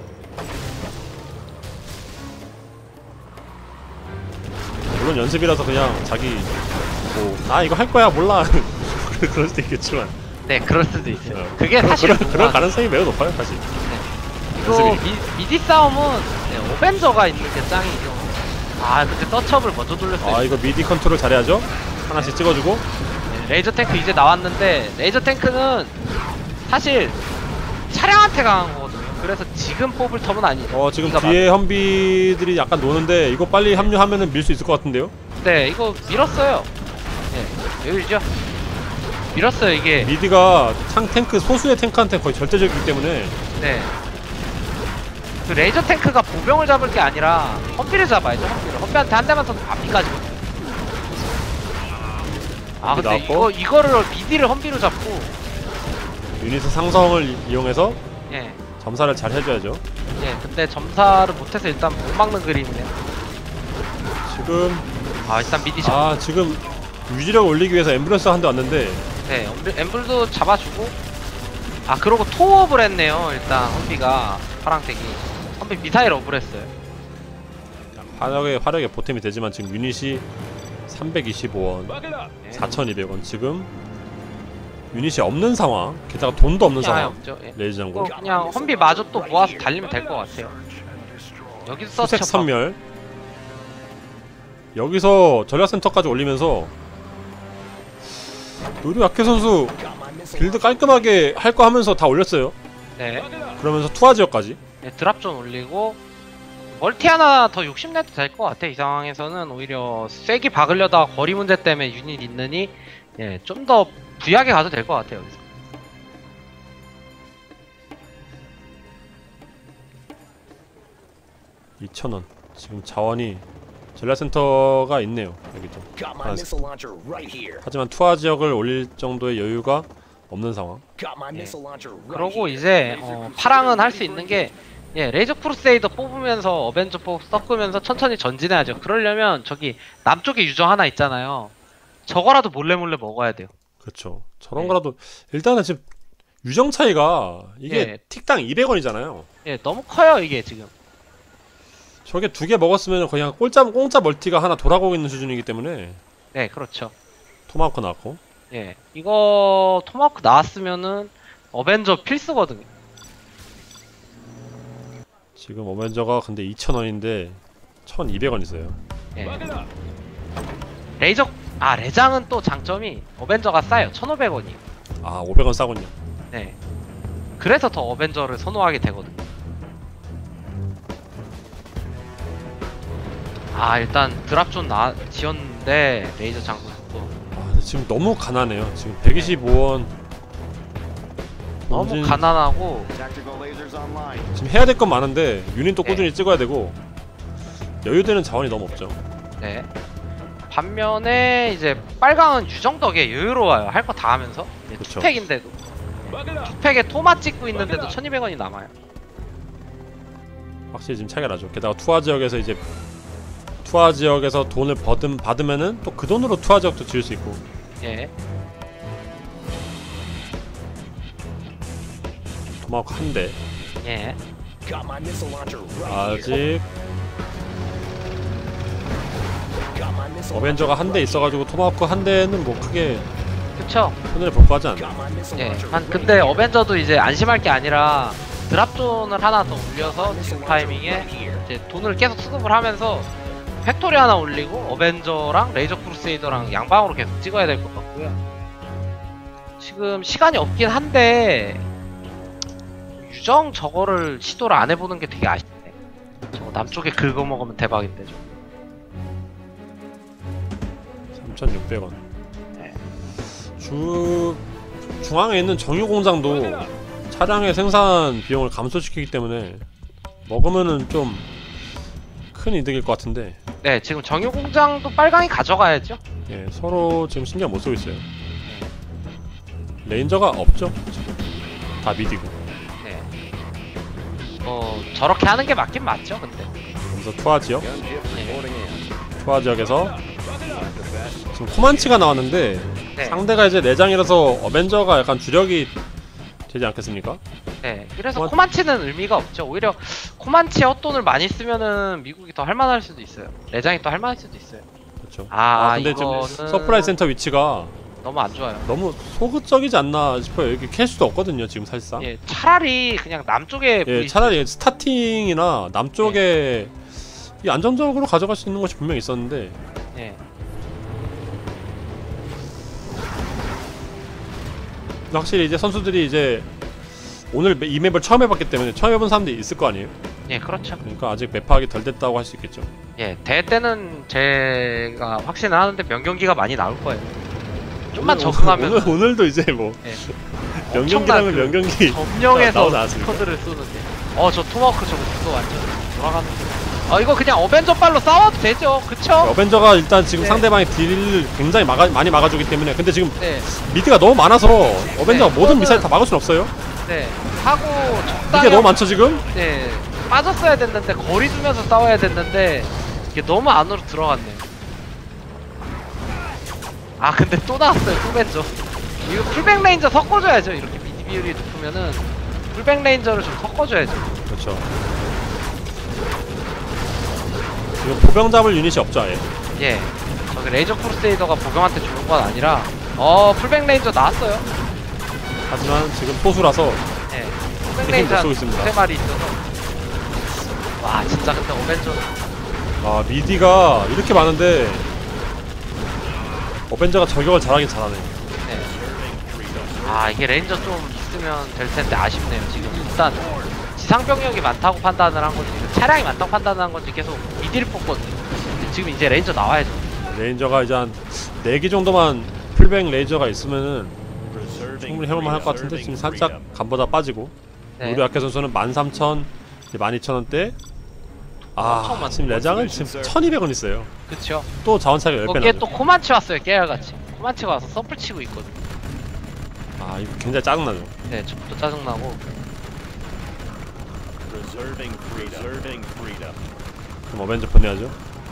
물론 연습이라서 그냥 자기 뭐 아 이거 할 거야 몰라 그럴 수도 있겠지만 네, 그럴 수도 있어요. 어. 그게 그런, 사실 그런, 그런 가능성이 매우 높아요 사실. 이거 연습이. 미, 미디 싸움은 네, 오벤져가 있는 게 짱이죠. 아 근데 서치업을 먼저 돌렸어요. 아 이거 미디 컨트롤 잘해야죠. 하나씩 찍어주고 네, 레이저 탱크 이제 나왔는데 레이저 탱크는 사실 차량한테 강한 거거든요. 그래서 지금 뽑을 텀은 아니죠. 어 지금 이거 뒤에 험비들이 약간 노는데 이거 빨리 합류하면은 밀 수 있을 것 같은데요? 맞... 네, 이거 밀었어요. 네, 여유죠. 밀었어요 이게. 미드가 창 탱크 소수의 탱크한테 거의 절대적이기 때문에. 네. 그 레이저 탱크가 보병을 잡을 게 아니라 험비를 잡아야죠. 험비를. 험비한테 한 대만 쏴도 밤비까지. 아 근데 나왔고. 이거 이거를 미디를 험비로 잡고. 유닛의 상성을 이용해서 예. 점사를 잘 해줘야죠. 예. 근데 점사를 못해서 일단 못 막는 그림이네요. 지금 아 일단 미디 잡. 아 지금 유지력 올리기 위해서 앰뷸런스 한 대 왔는데 네. 엠블, 엠블도 잡아주고. 아 그러고 토업을 했네요. 일단 험비가 파랑색이. 험비 미사일 업을 했어요. 화력에 화력에 보탬이 되지만 지금 유닛이 삼백이십오 원, Buckle up. 예. 사천이백 원 지금 유닛이 없는 상황. 게다가 돈도 없는 그냥 상황. 없죠. 예. 레이즈 이거 장군 그냥 험비 마저 또 모아서 달리면 될 것 같아요. 여기서 수색 서치 선멸. 여기서 전략센터까지 올리면서 노류 약해 선수 빌드 깔끔하게 할 거 하면서 다 올렸어요. 네. Buckle up. 그러면서 투하 지역까지. 네, 드랍존 올리고 멀티 하나 더 욕심내도 될 것 같아. 이 상황에서는 오히려 쐐기 박으려다가 거리 문제 때문에 유닛 있느니 예, 좀 더 부약에 가도 될 것 같아요. 여기서. 이천 원. 지금 자원이 전략센터가 있네요. 여기도. Got my missile launcher right here. 하지만 투하 지역을 올릴 정도의 여유가 없는 상황. Got my 예. missile launcher right 그러고 here. 이제 어, 파랑은 할 수 있는 게 예, 레이저 크루세이더 뽑으면서 어벤져 뽑 섞으면서 천천히 전진해야죠. 그러려면 저기 남쪽에 유저 하나 있잖아요. 저거라도 몰래 몰래 먹어야 돼요. 그렇죠. 저런 예. 거라도 일단은 지금 유정 차이가 이게 예. 틱당 이백 원이잖아요. 예, 너무 커요 이게 지금. 저게 두 개 먹었으면 그냥 공짜 공짜 멀티가 하나 돌아가고 있는 수준이기 때문에 네, 그렇죠. 토마호크 나왔고. 예, 이거 토마호크 나왔으면은 어벤져 필수거든요. 지금 어벤져가 근데 이천 원인데 천이백 원 있어요. 예. Buckle up. 레이저 아 레장은 또 장점이 어벤져가 싸요. 천오백 원이에요. 아 오백 원 싸군요. 네. 그래서 더 어벤져를 선호하게 되거든요. 아 일단 드랍존 나 지었는데 레이저 장군도 아 근데 지금 너무 가난해요. 지금 백이십오 원. 너무 본진- 가난하고 Tactical lasers online. 지금 해야 될 건 많은데 유닛도 네. 꾸준히 찍어야 되고 여유되는 자원이 너무 없죠. 네. 반면에 이제 빨강은 유정 덕에 여유로워요. 할 거 다 하면서 예, 그쵸. 투팩인데도 Buckle up. 투팩에 토마 찍고 있는데도 천이백 원이 남아요. 확실히 지금 차이가 나죠. 게다가 투하 지역에서 이제 투하 지역에서 돈을 받음, 받으면은 또 그 돈으로 투하 지역도 지을 수 있고. 예. 토마호크 한 대. 예. Got my missile launcher right here. 아직 Got my missile 어벤져가 한 대 있어가지고 토마호크 한 대는 뭐 크게 그쵸. 손해를 볼 거 하지 않나. Got my missile 예. launcher 한 right 근데 here. 어벤져도 이제 안심할 게 아니라 드랍존을 하나 더 올려서 지금 타이밍에 이제 돈을 계속 수급을 하면서 팩토리 하나 올리고 어벤져랑 레이저 크루세이더랑 양방으로 계속 찍어야 될 것 같고요. 지금 시간이 없긴 한데 유정 저거를 시도를 안 해보는 게 되게 아쉽네. 저거 남쪽에 긁어먹으면 대박인데 좀. 삼천육백 원. 네. 주 중앙에 있는 정유 공장도 차량의 생산 비용을 감소시키기 때문에 먹으면은 좀 큰 이득일 것 같은데. 네, 지금 정유 공장도 빨강이 가져가야죠. 예, 서로 지금 신경 못 쓰고 있어요. 레인저가 없죠. 지금 다 미디고. 네. 어 저렇게 하는 게 맞긴 맞죠, 근데. 그래서 투하 지역, Gunship reporting in. 투하 지역에서 Buckle up. 지금 코만치가 나왔는데 네. 상대가 이제 내장이라서 어벤져가 약간 주력이 되지 않겠습니까? 네. 그래서 코만- 코만치는 의미가 없죠. 오히려 코만치에 헛돈을 많이 쓰면은 미국이 더 할만할 수도 있어요. 레장이 또 할만할 수도 있어요. 그렇죠. 아, 근데 이거는 지금 서프라이 센터 위치가 너무 안 좋아요. 너무 소극적이지 않나 싶어요. 여기 캘 수도 없거든요. 지금 사실상. 예, 차라리 그냥 남쪽에 예, 보이시- 차라리 스타팅이나 남쪽에 이 안정적으로 가져갈 수 있는 것이 분명히 있었는데 예. 확실히 이제 선수들이 이제 오늘 이 맵을 처음 해봤기 때문에 처음 해본 사람들이 있을 거 아니에요? 예, 그렇죠. 그러니까 아직 맵 파악이 덜 됐다고 할 수 있겠죠. 예, 대회 때는 제가 확신을 하는데 명경기가 많이 나올 거예요. 좀만 오늘, 적응하면 오늘, 오늘도 이제 뭐 예. 명경기라면 엄청난 그 명경기 점령에서 나오지 않았습니까? 스쿼드를 쏘는데 어, 저 토마호크 저거 죽어 완전 돌아가는 거. 어, 이거 그냥 어벤져 발로 싸워도 되죠. 그쵸? 어벤져가 일단 지금 네. 상대방의 딜을 굉장히 막아, 많이 막아주기 때문에 근데 지금 네, 미드가 너무 많아서 어벤져가 네, 모든 이거는- 미사일 다 막을 순 없어요. 네. 하고 적당히 이게 너무 많죠 지금? 네, 빠졌어야 됐는데 거리 두면서 싸워야 됐는데 이게 너무 안으로 들어갔네요. 아, 근데 또 나왔어요. 풀벤져. 이거 풀백 레인저 섞어줘야죠. 이렇게 미드 비율이 높으면은 풀백 레인저를 좀 섞어줘야죠. 그렇죠. 지금 보병 잡을 유닛이 없죠 아예. 예, 저기 레이저 크루세이더가 보병한테 주는 건 아니라 어, 풀백 레인저 나왔어요. 하지만 지금 소수라서 예, 풀백 힘 레인저 못 쓰고 있습니다. 세 마리 있어서 와, 진짜 근데 어벤져는 아 미디가 이렇게 많은데 어벤져가 저격을 잘하긴 잘하네. 네. 아, 이게 레인저 좀 있으면 될 텐데 아쉽네요. 지금 일단 지상 병력이 많다고 판단을 한 건지 차량이 많다고 판단을 한 건지 계속 미디를 뽑거든요. 근데 지금 이제 레인저 나와야죠. 레인저가 이제 한 네 개 정도만 풀백 레이저가 있으면은 충분히 해볼만 할 것 같은데 지금 살짝 간보다 빠지고 네. 우리 아케 선수는 만 삼천, 만 이천 원대. 엄청 아 지금 레장은 지금 천이백 원 있어요. 그쵸. 또 자원 차이가 십 배 거기에 나죠. 또 코만치 왔어요. 깨알같이. 코만치가 와서 서플 치고 있거든요. 아 이거 굉장히 짜증나죠. 네, 저도 짜증나고. Preserving freedom. Preserving freedom. 그럼 어벤져 보내야죠.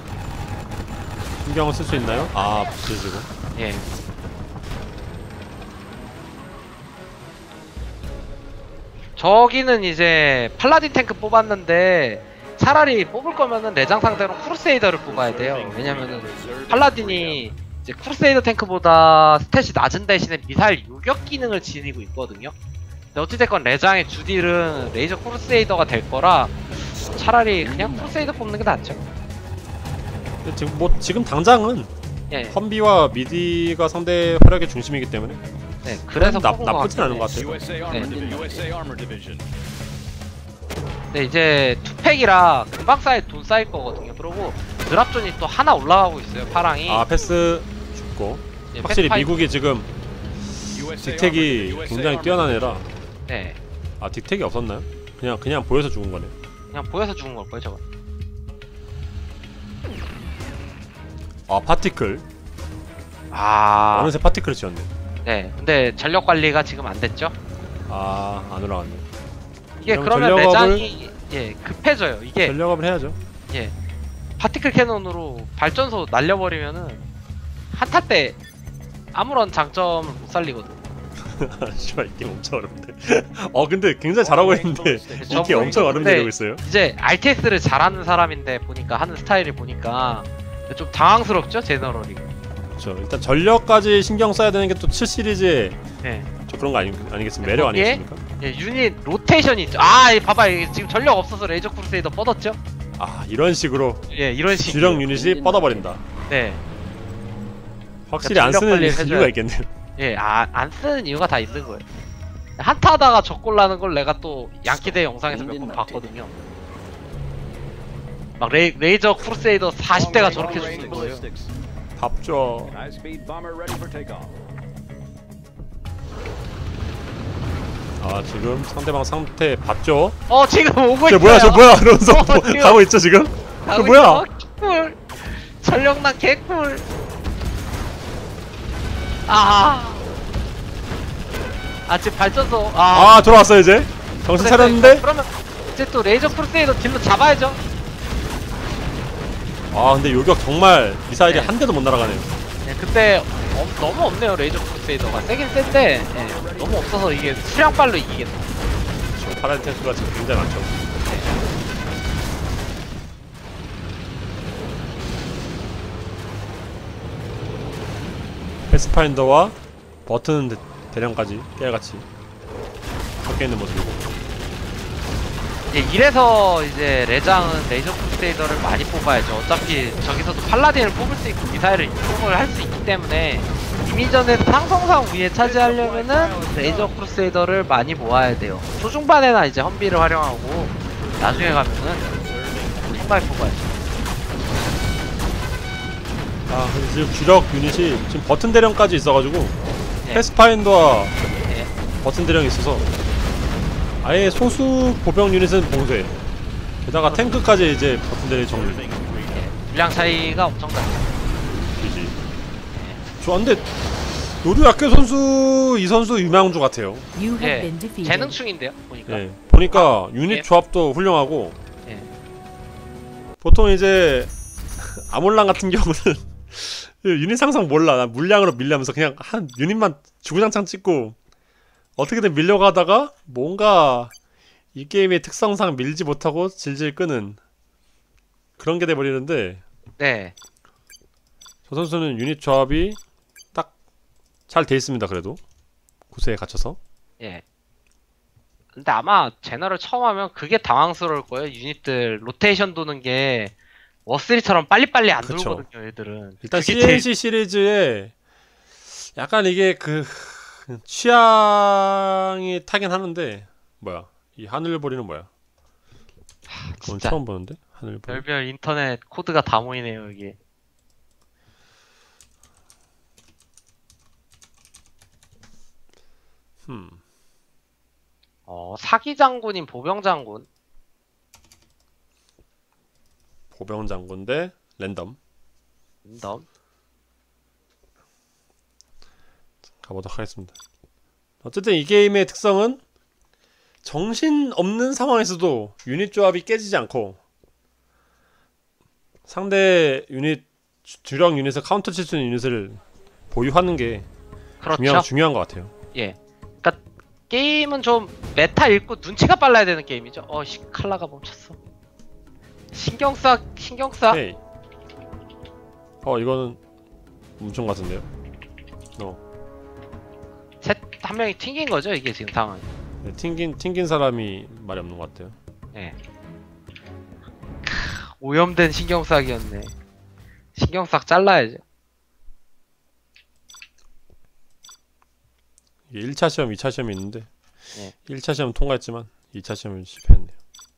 신경을 쓸 수 있나요? 아 부서지고. 예. 저기는 이제 팔라딘 탱크 뽑았는데 차라리 뽑을 거면은 내장 상대로 크루세이더를 뽑아야 돼요. 왜냐면은 팔라딘이 이제 크루세이더 탱크보다 스탯이 낮은 대신에 미사일 요격 기능을 지니고 있거든요. 근데 어찌됐건 레장의 주딜은 레이저 크루세이더가 될 거라 차라리 그냥 크루세이더 뽑는 게 낫죠. 근데 지금 뭐 지금 당장은 예. 험비와 미디가 상대 활약의 중심이기 때문에 네, 그래서 나, 뽑은 것 나쁘진 않은 같아요. 것 같아요. U S A Armor 네. Division. U S A Armor Division. 네, 이제 투팩이라 금방 쌓일 돈 쌓일 거거든요. 그리고 드랍존이 또 하나 올라가고 있어요. 파랑이. 아 패스 죽고 예, 확실히 패스파이- 미국이 지금 U S A 딕택이 Armor, U S A 굉장히 Armor 뛰어난 애라. 네, 아 딕택이 없었나요? 그냥 그냥 보여서 죽은 거네. 그냥 보여서 죽은 걸 거예요, 저거. 아 파티클 아, 어느새 파티클을 지었네. 네. 근데 전력 관리가 지금 안 됐죠? 아안 올라갔네. 이게 그럼 그러면 전력업을- 내장이 예 급해져요. 이게 전력업을 해야죠. 예 파티클 캐논으로 발전소 날려버리면은 한타 때 아무런 장점을 못 살리거든. 씨발 이 게임 엄청 어렵네. 어 근데 굉장히 잘하고 있는데 이 게임 엄청 어렵게 근데 되고 있어요. 이제 알티엑스를 잘하는 사람인데 보니까 하는 스타일을 보니까 좀 당황스럽죠, 제너럴이. 그렇죠. 일단 전력까지 신경 써야 되는 게 또 칠 시리즈의 예. 저 그런 거 아니, 아니겠습니까? 매력 거기에 아니겠습니까? 예, 유닛 로테이션이 있죠. 아, 이 봐봐, 이게 지금 전력 없어서 레이저 크루세이더 뻗었죠? 아 이런 식으로 예, 이런 식. 주력 유닛이 뻗어버린다. 네, 확실히 안 전력 쓰는 관리를 이유가 해줘야 있겠네요. 예, 아, 안 쓰는 이유가 다 있는 거예요. 한타 하다가 적골 나는 걸 내가 또 양키대 영상에서 몇 번 봤거든요. 막 레이, 레이저 크루세이더 사십 대가 저렇게 죽는 거예요. 밥 줘. High-speed bomber ready for takeoff. 아 지금 상대방 상태 봤죠? 어, 지금 오고 저 있어요. 뭐야 저 뭐야 이러면서 어, 뭐 지금 가고 있죠 지금? 저 가고 뭐야? 있어. 꿀. 전력난 개꿀. 아. 아, 지금 발전소. 아. 아 돌아왔어요 이제 정신 됐어요. 차렸는데? 그러면 이제 또 레이저 크루세이더 딜로 잡아야죠. 아 근데 요격 정말 미사일이 네. 한 대도 못 날아가네요. 예, 근데 어, 너무 없네요, 레이저 크루세이더가. 세긴 센데 예, 너무 없어서 이게 수량빨로 이기겠다. 저 파란 텐수가 지금 굉장히 많죠. 패스파인더와 버튼 대, 대량까지 깨알같이 섞여 있는 모습이고. 예, 이래서 이제 레장은 레이저 크루세이더를 많이 뽑아야죠. 어차피 저기서도 팔라딘을 뽑을 수 있고 미사일을 이동을 할 수 있기 때문에 이미전에서 상성상 위에 차지하려면은 레이저 크루세이더를 많이 모아야 돼요. 초중반에나 이제 험비를 활용하고 나중에 가면은 총알 뽑아야죠. 아 근데 지금 주력 유닛이 지금 버튼 대령까지 있어가지고 네. 패스파인더와 네. 버튼 대령이 있어서 아예 소수 보병 유닛은 봉쇄. 게다가 탱크까지 이제 버튼 대령이 정리. 네. 분량 차이가 엄청나죠. 이지. 좋아 근데 노류학교 선수 이 선수 유망주 같아요. You have 예. been defeated. 재능충인데요, 보니까. 예. 보니까 유닛 예. 조합도 훌륭하고 예. 보통 이제 아몰랑 같은 경우는 유닛 상상 몰라. 나 물량으로 밀려면서 그냥 한 유닛만 주구장창 찍고 어떻게든 밀려가다가 뭔가 이 게임의 특성상 밀지 못하고 질질 끄는 그런 게 돼버리는데 네. 저 선수는 유닛 조합이 딱 잘 돼 있습니다. 그래도 구세에 갇혀서. 예. 근데 아마 제너럴 처음 하면 그게 당황스러울 거예요. 유닛들 로테이션 도는 게 워쓰리처럼 빨리빨리 안 그쵸. 돌거든요, 얘들은. 일단 그게 씨엘씨 제일- 시리즈에 약간 이게 그 취향이 타긴 하는데 뭐야 이 하늘보리는 뭐야? 그건 진짜 처음 보는데 하늘보리. 별별 인터넷 코드가 다 모이네요, 이게. 음. 어, 사기 장군인 보병 장군. 보병 장군 대 랜덤 랜덤. 가보도록 하겠습니다. 어쨌든 이 게임의 특성은 정신 없는 상황에서도 유닛 조합이 깨지지 않고 상대 유닛 주- 주력 유닛을 카운터 칠 수 있는 유닛을 보유하는 게 그렇죠. 중요한 중요한 것 같아요. 예. 그러니까 게임은 좀 메타 읽고 눈치가 빨라야 되는 게임이죠. 어, 씨, 칼라가 멈췄어. 신경 써, 신경 써. 헤이. 어 이거는 뭉친 것 같은데요. 어. 셋, 한 명이 튕긴 거죠, 이게 지금 상황이. 네, 튕긴 튕긴 사람이 말이 없는 것 같아요. 예. 크, 오염된 신경 싹이었네. 신경 싹 잘라야죠. 이게 일 차 시험, 이 차 시험이 있는데 네. 일 차 시험 통과했지만 이 차 시험은 실패했네요.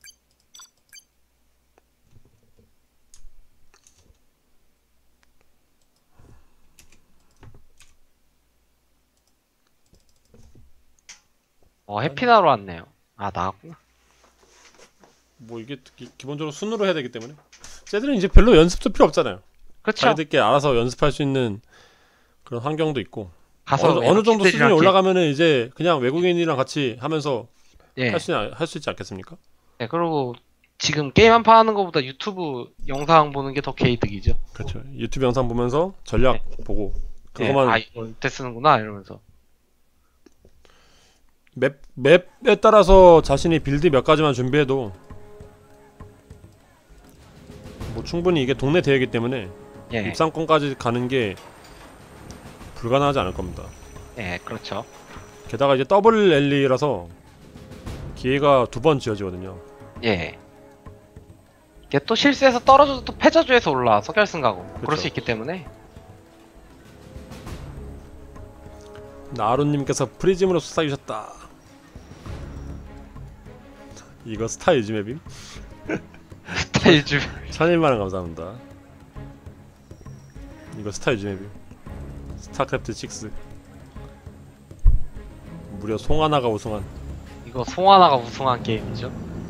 어, 해피나로 왔네요. 아, 나왔구나. 뭐 이게 기, 기본적으로 순으로 해야 되기 때문에 쟤들은 이제 별로 연습도 필요 없잖아요. 그쵸. 자기들끼리 알아서 연습할 수 있는 그런 환경도 있고 가서 어느, 어느 정도 수준이 외국인들이랑 올라가면은 이제 그냥 외국인이랑 같이 하면서 예. 할 수 할 수 있지 않겠습니까? 네, 그리고 지금 게임 한 판 하는 것보다 유튜브 영상 보는 게 더 개이득이죠. 그렇죠. 유튜브 영상 보면서 전략 보고 그거만 네, 아, 이거 이때 쓰는구나 이러면서. 맵, 맵에 따라서 자신이 빌드 몇 가지만 준비해도 뭐 충분히 이게 동네 대회이기 때문에 예. 입상권까지 가는 게 불가능하지 않을 겁니다. 예, 그렇죠. 게다가 이제 더블 랠리라서 기회가 두 번 지어지거든요. 예. 이게 또 실수해서 떨어져도 또 패저주에서 올라 석결승 가고 그럴 그쵸. 수 있기 때문에. 나루님께서 프리즘으로 쏟아주셨다. 이거 스타 유즈맵임? 스타일 주. 천일만원 감사합니다. 이거 스타 유즈맵임. 스타크래프트 육. 무려 송하나가 우승한. 이거 송하나가 우승한 게임이죠.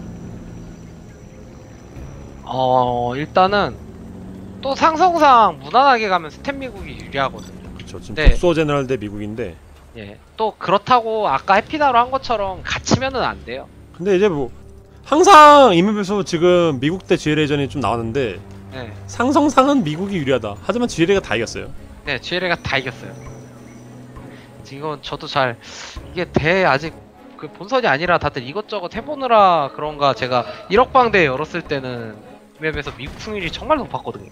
어, 일단은 또 상성상 무난하게 가면 스탠 미국이 유리하거든요. 그쵸. 지금 네. 독소 제너럴 대 미국인데 예. 또 그렇다고 아까 해피나로 한 것처럼 갇히면은 안 돼요. 근데 이제 뭐 항상 이 맵에서 지금 미국 대 지엘에이전이 좀 나왔는데 네. 상성상은 미국이 유리하다. 하지만 지엘에이가 다 이겼어요. 네, 지엘에이가 다 이겼어요. 지금 저도 잘 이게 대 아직 그 본선이 아니라 다들 이것저것 해보느라 그런가 제가 일억 방대 열었을 때는 이 맵에서 미국 승률이 정말 높았거든요.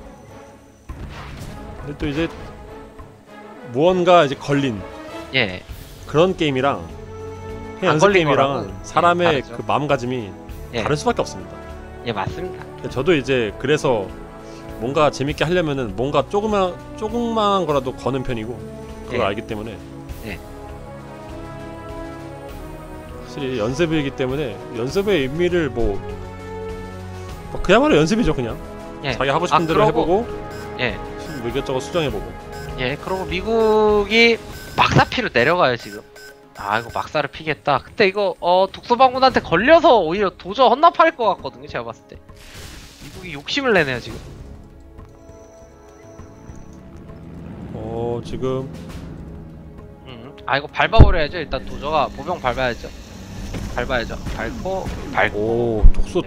근데 또 이제 무언가 이제 걸린 예, 그런 게임이랑 그냥 안 연습 걸린 게임이랑은 거랑은, 사람의 예, 다르죠. 그 마음가짐이 예, 다를 수밖에 없습니다. 예 맞습니다. 근데 저도 이제 그래서 뭔가 재밌게 하려면은 뭔가 조그만 조그만한 거라도 거는 편이고 그걸 예. 알기 때문에 예. 확실히 연습이기 때문에 연습의 의미를 뭐, 뭐 그야말로 연습이죠 그냥. 예. 자기 하고 싶은 아, 대로 그러고- 해보고 예. 뭐 이것저것 수정해보고. 예, 그리고 미국이 막사피로 내려가요 지금. 아 이거 막사를 피겠다. 근데 이거 어 독소방군한테 걸려서 오히려 도저 헌납할 것 같거든요 제가 봤을 때. 미국이 욕심을 내네요 지금. 어 지금 음. 아 이거 밟아버려야죠. 일단 도저가 보병 밟아야죠. 밟아야죠. 밟고 밟고. 오 독소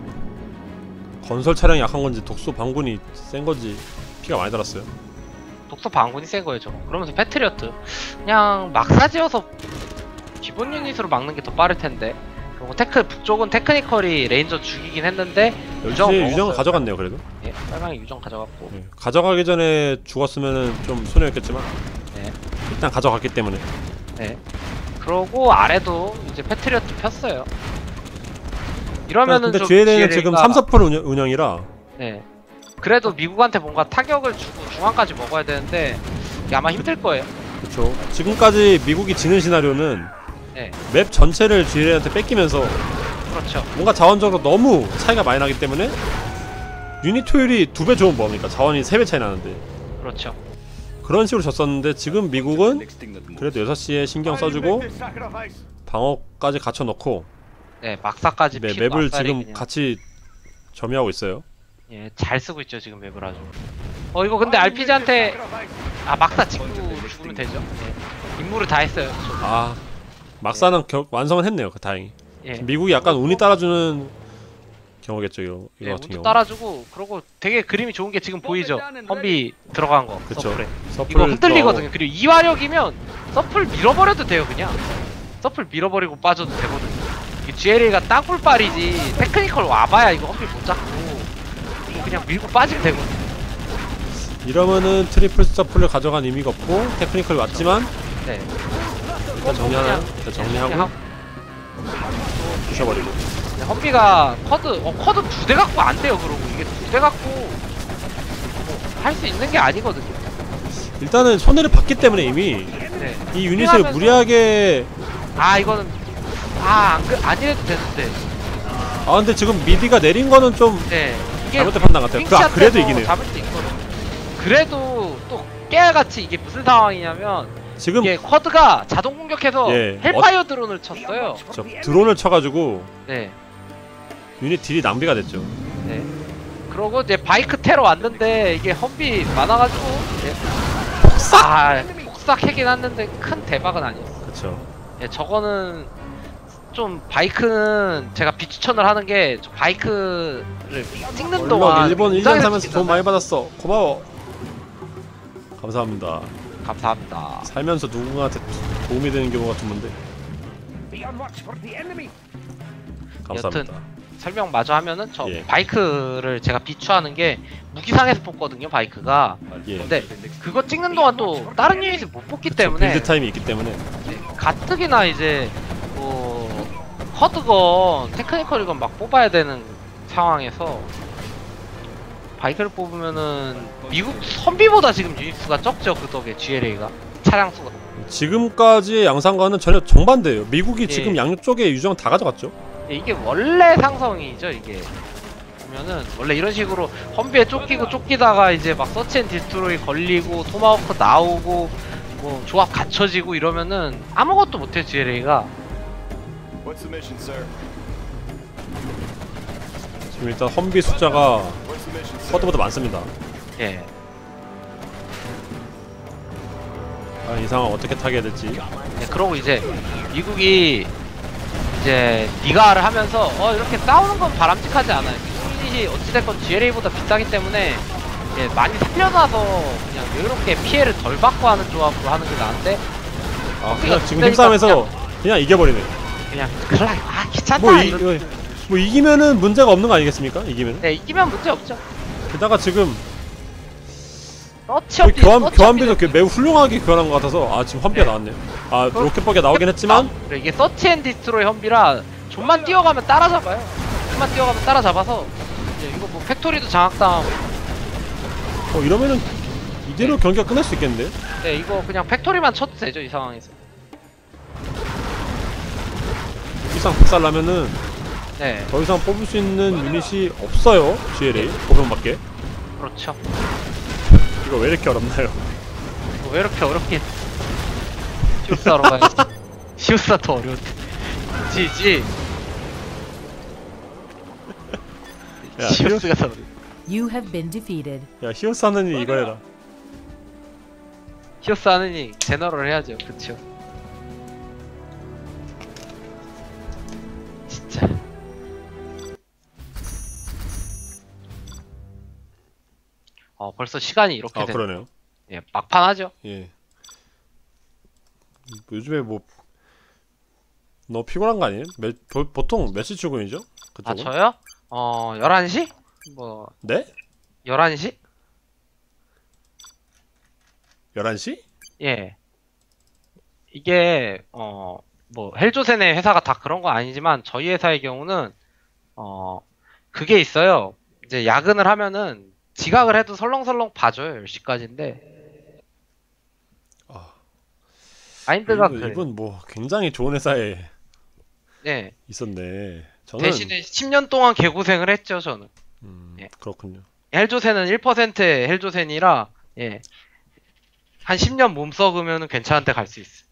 건설 차량이 약한 건지 독소 방군이 센 건지 피가 많이 달았어요. 독소 방군이 센 거예요 저거. 그러면서 패트리어트 그냥 막사지어서 기본 유닛으로 막는 게 더 빠를 텐데. 그리고 테크 북쪽은 테크니컬이 레인저 죽이긴 했는데 유정 유정을 유정을 먹었어요. 가져갔네요 그래도. 예, 빨강이 유정 가져갔고. 네. 가져가기 전에 죽었으면은 좀 손해였겠지만 네. 일단 가져갔기 때문에. 네. 그러고 아래도 이제 패트리어트 폈어요. 이러면은 근데 좀 지엘에이는 지엘에이가- 지금 삼, 사 프로 운영, 운영이라 네. 그래도 미국한테 뭔가 타격을 주고 중앙까지 먹어야 되는데 이게 아마 힘들 거예요. 그쵸. 지금까지 미국이 지는 시나리오는 네. 맵 전체를 지엘에이한테 뺏기면서 그렇죠. 뭔가 자원적으로 너무 차이가 많이 나기 때문에 유닛 효율이 두 배 좋은 뭡니까? 자원이 세 배 차이 나는데 그렇죠. 그런 식으로 졌었는데 지금 미국은 그래도 여섯 시에 신경 써주고 방어까지 갖춰놓고 네, 막사까지 네, 피 맵을 막살이 지금 그냥. 같이 점유하고 있어요. 예, 잘 쓰고 있죠 지금 맵을 아주. 어 이거 근데 알피지한테 아 막사 찍고 죽으면 되죠. 예. 임무를 다 했어요. 아 막사는 겨, 완성은 했네요. 그 다행히. 예. 미국이 약간 운이 따라주는 경우겠죠 이거, 이거 예, 같은 운도 경우. 따라주고 그러고 되게 그림이 좋은 게 지금 보이죠. 험비 들어간 거. 그쵸. 서플에. 서플 이거 흔들리거든요. 그리고 이화력이면 서플 밀어버려도 돼요 그냥. 서플 밀어버리고 빠져도 되거든요. 이게 지엘에이가 땅굴빨이지 테크니컬 와봐야 이거 험비 못 잡고 이거 그냥 밀고 빠지면 되거든요. 이러면은 트리플 서플을 가져간 의미가 없고 테크니컬이 왔지만 네. 일단 정리하나? 일단 정리하고 그냥 부셔버리고. 네, 험비가 커드 어 커드 두 대 갖고 안 돼요. 그러고 이게 두 대 갖고 할 수 있는 게 아니거든요. 일단은 손해를 봤기 때문에 이미 네. 이 유닛을 하면서- 무리하게. 아 이거는 아 안, 그, 안 이래도 되는데. 아 근데 지금 미디가 내린 거는 좀 네. 이게 잘못된 판단 같아요. 그, 아, 그래도 이기네요. 잡을 수 있거든. 그래도 또 깨알같이 이게 무슨 상황이냐면 지금 이게 쿼드가 자동 공격해서 예, 헬파이어 드론을 쳤어요. 저 드론을 쳐가지고 네. 유닛 딜이 낭비가 됐죠. 네. 그러고 이제 바이크 테러 왔는데 이게 험비 많아가지고 이제 폭삭! 아, 폭삭하긴 했는데 큰 대박은 아니었어. 그쵸. 예, 저거는 좀 바이크는 제가 비추천을 하는 게 저 바이크를 찍는 동안 물론 일본 일 년 공장에서 사면서 돈 찍잖아요. 많이 받았어. 고마워. 감사합니다. 감사합니다. 살면서 누군가한테 도움이 되는 경우가 드문데 Be on watch for the enemy. 감사합니다. 설명 마저 하면은 저 예. 바이크를 제가 비추하는 게 무기상에서 뽑거든요 바이크가. 예. 근데 그거 찍는 동안 또 다른 유닛을 못 뽑기 때문에 빌드 타임이 있기 때문에 이제 가뜩이나 이제 뭐 허드건 테크니컬이건 막 뽑아야 되는 상황에서 바이크를 뽑으면은 미국 선비보다 지금 유닛 수가 적죠. 그 덕에 지엘에이가 차량 수가. 지금까지의 양상과는 전혀 정반대예요. 미국이 예. 지금 양쪽 쪽에 유정 다 가져갔죠. 이게 원래 상성이죠. 이게 보면은 원래 이런 식으로 험비에 쫓기고 쫓기다가 이제 막 서치 앤 디스트로이 걸리고 토마호크 나오고 뭐 조합 갖춰지고 이러면은 아무것도 못해 지엘에이가. What's the mission, sir? 지금 일단 험비 숫자가 What's the mission, sir? 커드보다 많습니다. 예. 아, 이 상황 어떻게 타게 될지. 네, 그러고 이제 미국이 이제 니가를 하면서 어 이렇게 싸우는 건 바람직하지 않아요. 미국 유닛이 어찌됐건 지엘에이보다 비싸기 때문에 예, 많이 살려놔서 그냥 여유롭게 피해를 덜 받고 하는 조합으로 하는 게 나은데 아, 그냥 지금 그러니까 힘싸움에서 그냥 이겨버리네. 그냥 그래 아 귀찮다 뭐, 이, 이런. 뭐, 뭐 이기면은 문제가 없는 거 아니겠습니까? 이기면. 네 이기면 문제 없죠. 게다가 지금 서치 거의 업비 교환 교환비도 그 매우 훌륭하게 교환한 것 같아서 아 지금 험비가 네. 나왔네요. 아 그- 로켓버기가 나오긴 했지만 그래, 이게 서치 앤 디스트로이 험비라 좀만 뛰어가면 따라잡아요. 좀만 뛰어가면 따라잡아서 이제 이거 뭐 팩토리도 장악당하고 어 이러면은 이대로 경기가 끝날 수 있겠는데? 네, 이거 그냥 팩토리만 쳐도 되죠, 이 상황에서. 이상 박살나면은 네, 더 이상 뽑을 수 있는 유닛이 없어요. 지엘에이 보병밖에. 그렇죠. 이거 왜 이렇게 어렵나요? 뭐 왜 이렇게 어렵긴. 히오스하러 가야지. 히오스가 더 어려운데. 지지. 야, 히오스가 더 어려워. You have been defeated. 야 히오스 하는 일 이거 해라. 히오스 하느니 제너럴 해야죠, 그쵸. 진짜. 어, 벌써 시간이 이렇게 아 됐 그러네요. 예, 막판 하죠. 예. 요즘에 뭐 너무 피곤한 거 아니에요? 매, 보, 보통 몇 시 출근이죠? 아, 그쪽은? 저요? 어, 열한 시? 뭐, 네? 열한 시? 열한 시? 예. 이게, 어, 뭐, 헬조센의 회사가 다 그런 건 아니지만, 저희 회사의 경우는, 어, 그게 있어요. 이제 야근을 하면은, 지각을 해도 설렁설렁 봐줘요, 열 시까지인데. 아, 마인드가 이분, 그래. 이분 뭐 굉장히 좋은 회사에 네. 있었네. 저는 대신에 십 년 동안 개고생을 했죠, 저는. 음, 예. 그렇군요. 헬조센은 일 퍼센트 헬조센이라, 예. 한 십 년 몸 썩으면 괜찮은 데 갈 수 있어.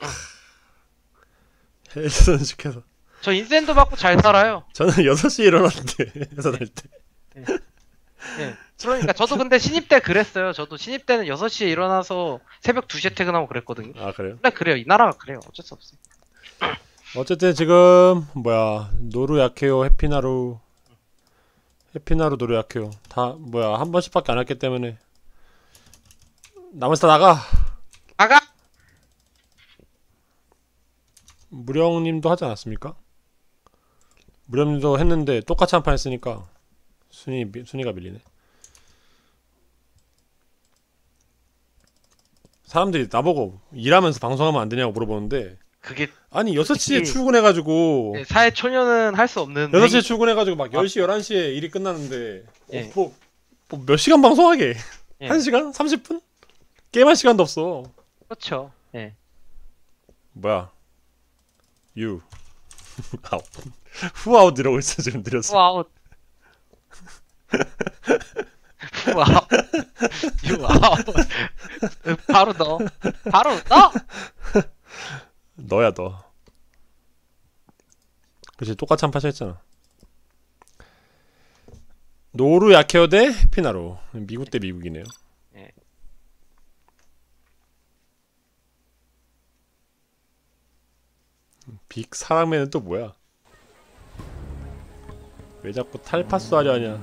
헬스는 시켜서 저 인센도 받고 잘 살아요. 저는 여섯 시에 일어났는데 회사 다닐 때. 예. 그러니까 저도 근데 신입 때 그랬어요. 저도 신입 때는 여섯 시에 일어나서 새벽 두 시에 퇴근하고 그랬거든요. 아 그래요? 근데 그래요. 이 나라가 그래요. 어쩔 수 없어요. 어쨌든 지금 뭐야 노루 약해요 해피나루 해피나루 노루 약해요 다 뭐야 한 번씩밖에 안 했기 때문에 나머지 다 나가. 나가! 무령님도 하지 않았습니까? 무령님도 했는데 똑같이 한 판 했으니까 순위 미- 순위가 밀리네. 사람들이 나보고 일하면서 방송하면 안 되냐고 물어보는데 그게 아니 여섯 시에 솔직히- 출근해가지고 예, 사회 초년은 할 수 없는 여섯 시에 행위- 출근해가지고 막 아. 열 시 열한 시에 일이 끝나는데 예. 어, 뭐, 뭐 몇 시간 방송하게 예. 한 시간? 삼십 분? 게임할 시간도 없어. 그렇죠. 예. 뭐야 유 아웃 후아웃 이러고 있어 지금 느렸어. 후아웃. 후아웃. 유아웃. 바로 너. 바로 너? 너야 너. 그치 똑같이 한 판씩 했잖아. 노루 야케오 대 해피나루. 미국 대 미국이네요. 예. 빅 사랑맨은 또 뭐야? 왜 자꾸 탈파스 하려 하냐?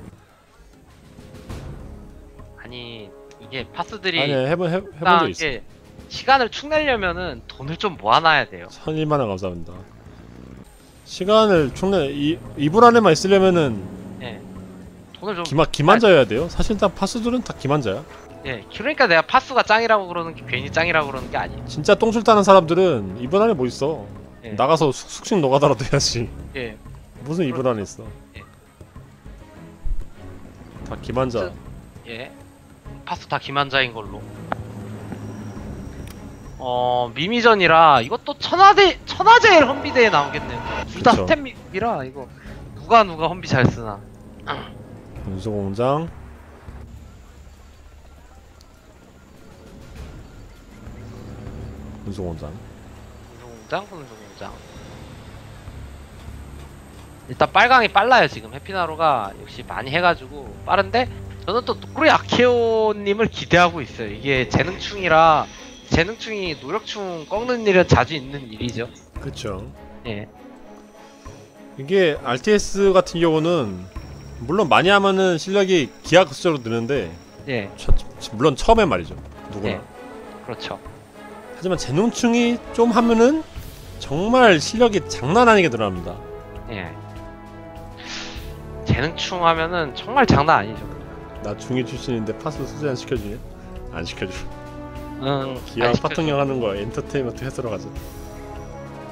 아니 이게 파스들이 아니 해본 해, 해본 일단 적 있어. 이게 시간을 축 내려면은 돈을 좀 모아놔야 돼요. 천일만 원 감사합니다. 시간을 총내 이 이불 안에만 있으려면은 예. 돈을 좀 기만 기만자여야 돼요. 사실상 파스들은 다 기만자야. 예. 그러니까 내가 파스가 짱이라고 그러는 게 괜히 짱이라고 그러는 게 아니에요. 진짜 똥줄 따는 사람들은 이불 안에 뭐 있어? 예. 나가서 숙- 숙식 노가다라도 해야지. 예. 무슨 이불 안에 있어? 예. 다 기만자. 예. 파스 다 기만자인 걸로. 어 미미전이라 이것도 천하대 천하제일 험비대에 나오겠네요. 둘 다 그쵸. 스텝 미이라 이거 누가 누가 험비 잘 쓰나. 분수공장. 분수공장. 분수공장 분수공장. 일단 빨강이 빨라요 지금 해피나루가 역시 많이 해가지고 빠른데 저는 또 노쿠리 아케오님을 기대하고 있어요. 이게 재능충이라 재능충이 노력충 꺾는 일은 자주 있는 일이죠. 그쵸. 예. 이게 알티에스 같은 경우는 물론 많이 하면은 실력이 기하급수적으로 느는데 예. 첫, 물론 처음엔 말이죠. 누구나. 예. 그렇죠. 하지만 재능충이 좀 하면은 정말 실력이 장난 아니게 늘어납니다. 예. 재능충 하면은 정말 장난 아니죠. 나 중이 출신인데 파스 수제 안 시켜주냐? 안 시켜줘. 응. 기왕 안 시켜줘. 파통형 하는 거 엔터테인먼트 해서러 가자.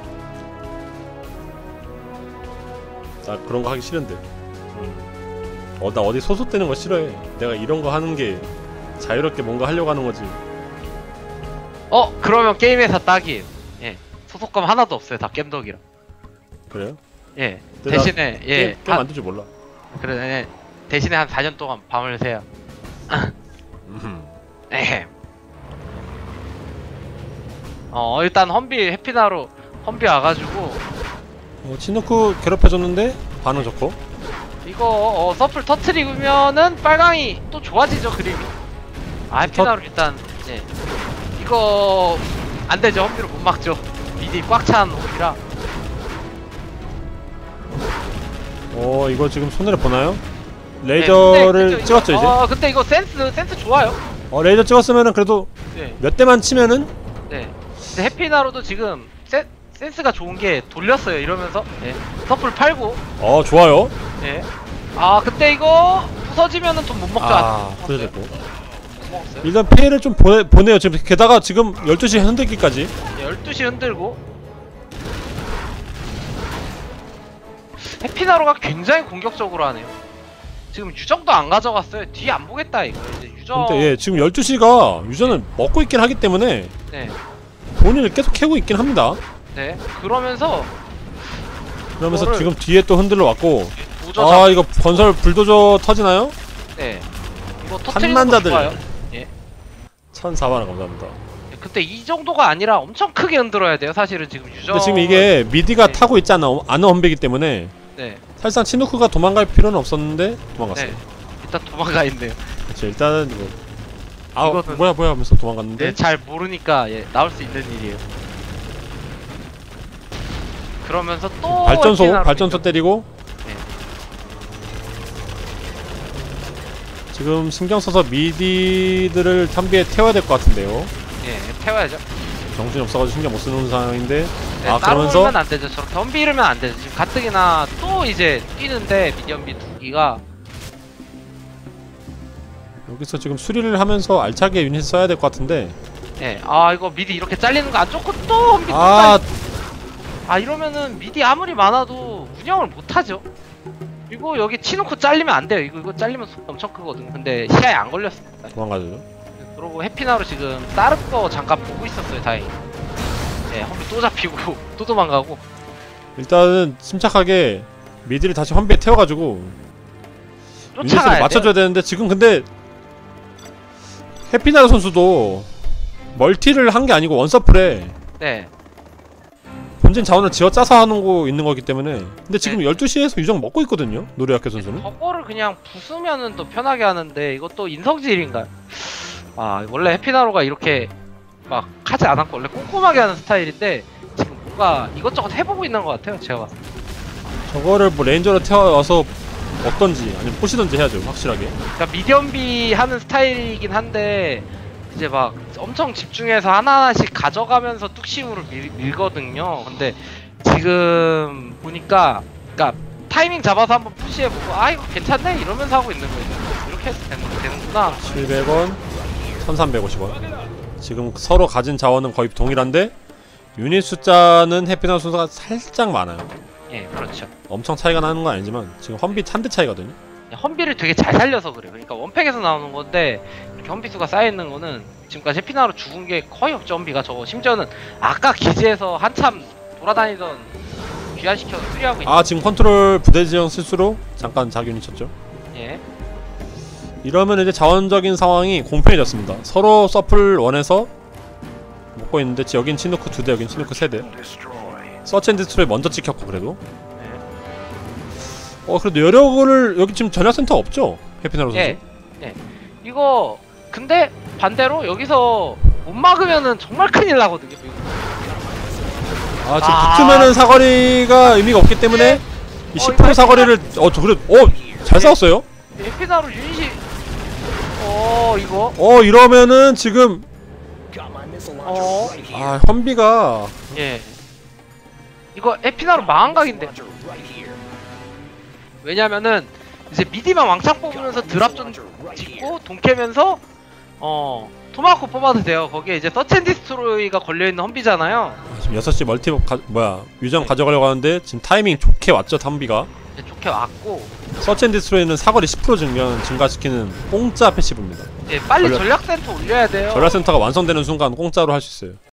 나 그런 거 하기 싫은데. 어, 나 어디 소속되는 거 싫어해. 내가 이런 거 하는 게 자유롭게 뭔가 하려고 하는 거지. 어 그러면 게임회사 딱이에요. 예 소속감 하나도 없어요. 다 겜덕이라. 그래요? 예 근데 나 대신에 예 게임, 게임 한- 만들 줄 몰라. 그래 예, 대신에 한 사 년 동안 밤을 새요. 음흠. 에헴. 어 일단 험비 해피나루 험비 와가지고 어, 치노쿠 괴롭혀줬는데 반응 좋고. 이거 어, 서플 터트리면은 빨강이 또 좋아지죠 그림이. 아 해피나루 일단 예 이거 안 되죠. 험비로 못 막죠. 미디 꽉 찬 험비라. 어, 이거 지금 손해를 보나요? 네, 레이저를 근데 찍었죠 이거- 이제. 어 근데 이거 센스 센스 좋아요. 어, 레이저 찍었으면은 그래도 네. 몇 대만 치면은. 네. 근데 해피나루도 지금 센, 센스가 좋은 게 돌렸어요. 이러면서 예. 서플 팔고 어, 좋아요. 예. 아 근데 이거 부서지면은 돈 못 먹죠. 아, 못 부서졌고. 먹었어요. 일단 피해를 좀 보내, 보내요. 지금 게다가 지금 열두 시 흔들기까지. 예, 열두 시 흔들고 해피나루가 굉장히 공격적으로 하네요. 지금 유정도 안 가져갔어요. 뒤에 안 보겠다 이거. 이제 유정. 근데 예, 지금 열두 시가 유저는 먹고 있긴 하기 때문에 네. 돈을 계속 캐고 있긴 합니다. 네. 그러면서 그러면서 이거를- 지금 뒤에 또 흔들러 왔고. 도저 아, 잡. 이거 건설 불도저 터지나요? 네. 이거 터트리는 거 한만자들. 좋아요. 천사만 원 감사합니다. 예, 근데 이 정도가 아니라 엄청 크게 흔들어야 돼요. 사실은 지금 유정. 근데 지금 이게 미디가 네. 타고 있지 않아, 아는 험비기 때문에 네. 사실상 치누크가 도망갈 필요는 없었는데 도망갔어요. 네. 일단 도망가 있네요. 그렇죠. 일단은 이거 아 이거는- 뭐야 뭐야 하면서 도망갔는데. 네, 잘 모르니까 예, 나올 수 있는 일이에요. 그러면서 또 발전소 해피나루 발전소 때리고. 네. 지금 신경 써서 미디들을 탐비에 태워야 될 것 같은데요. 예, 태워야죠. 정신이 없어가지고 신경 못 쓰는 상황인데. 네, 아, 따로 그러면서- 울면 안 되죠. 저렇게 험비 이러면 안 되죠. 지금 가뜩이나 또 이제 뛰는데 미디엄비 두 기가 여기서 지금 수리를 하면서 알차게 유닛 써야 될 것 같은데. 예, 아 이거 미디 이렇게 잘리는 거 안 좋고 또 험비 또 아, 잘리... 아 이러면은 미디 아무리 많아도 운영을 못 하죠. 이거 여기 치놓고 잘리면 안 돼요. 이거 이거 잘리면 속 엄청 크거든. 근데 시야에 안 걸렸습니다. 도망가죠. 그러고 해피나루 지금 다른 거 잠깐 보고 있었어요. 다행히. 예, 험비 또 잡히고 또 도망가고. 일단은 침착하게 미디를 다시 험비에 태워가지고 유닛을 쫓아가야 맞춰줘야 돼요. 되는데 지금 근데 해피나루 선수도 멀티를 한 게 아니고 원서플에 네. 본진 자원을 지어 짜서 하는 거 있는 거기 때문에. 근데 지금 네. 열두 시에서 유정 먹고 있거든요. 노래학교 선수는. 저거를 그냥 부수면은 더 편하게 하는데 이것도 인성질인가요? 아 원래 해피나루가 이렇게 막 하지 않았고 원래 꼼꼼하게 하는 스타일인데 지금 뭔가 이것저것 해보고 있는 것 같아요. 제가 봤을 때. 저거를 뭐 레인저로 태워서 먹던지 아니면 부시던지 해야죠. 확실하게. 그러니까 미디엄비 하는 스타일이긴 한데 이제 막 엄청 집중해서 하나하나씩 가져가면서 뚝심으로 밀, 밀거든요. 근데 지금 보니까 그러니까 타이밍 잡아서 한번 푸시해보고 아 이거 괜찮네 이러면서 하고 있는 거예요. 이렇게 해도 되는, 되는구나. 칠백 원, 천삼백오십 원. 지금 서로 가진 자원은 거의 동일한데 유닛 숫자는 해피나루 선수가 살짝 많아요. 예, 그렇죠. 엄청 차이가 나는 건 아니지만 지금 험비 한 대 차이거든요. 험비를 되게 잘 살려서 그래요. 그러니까 원팩에서 나오는 건데 이렇게 험비 수가 쌓여있는 거는 지금까지 해피나루 죽은 게 거의 없죠. 험비가 저거 심지어는 아까 기지에서 한참 돌아다니던 귀환시켜서 수리하고 있는 아, 지금 컨트롤 부대 지형 실수로 잠깐 자기 유닛 쳤죠. 예. 이러면 이제 자원적인 상황이 공평해졌습니다. 서로 서플 원에서 먹고 있는데 여긴 치누크 두 대, 여긴 치누크 세 대. 서치 앤 디스트로이 먼저 찍혔고 그래도. 어 그래도 여력을 여기 지금 전략센터 없죠? 해피나루 선수. 예. 예. 이거 근데 반대로 여기서 못 막으면은 정말 큰일 나거든요. 이거. 아 지금 아. 붙으면은 사거리가 의미가 없기 때문에 이 어, 십 이거 퍼센트 사거리를 어 저 그래 어잘 싸웠어요. 해피나루 유닛이 어 이거 어 이러면은 지금 Got my missile launcher 어 right here. 아 현비가 예. 이거 해피나루 망한각인데. Launcher right here. 왜냐면은 이제 미디만 왕창 뽑으면서 드랍 좀 짓고 돈 캐면서 어 토마호크 뽑아도 돼요. 거기에 이제 서치 앤 디스트로이가 걸려있는 험비잖아요. 지금 여섯 시 멀티 가, 뭐야 유정 네. 가져가려고 하는데 지금 타이밍 좋게 왔죠 탐비가. 이제 좋게 그렇게 왔고 서치 앤 디스트로이는 사거리 십 퍼센트 증명 증가시키는 공짜 패시브입니다. 예, 빨리 전략- 전략센터 올려야 돼요. 전략센터가 완성되는 순간 공짜로 할 수 있어요.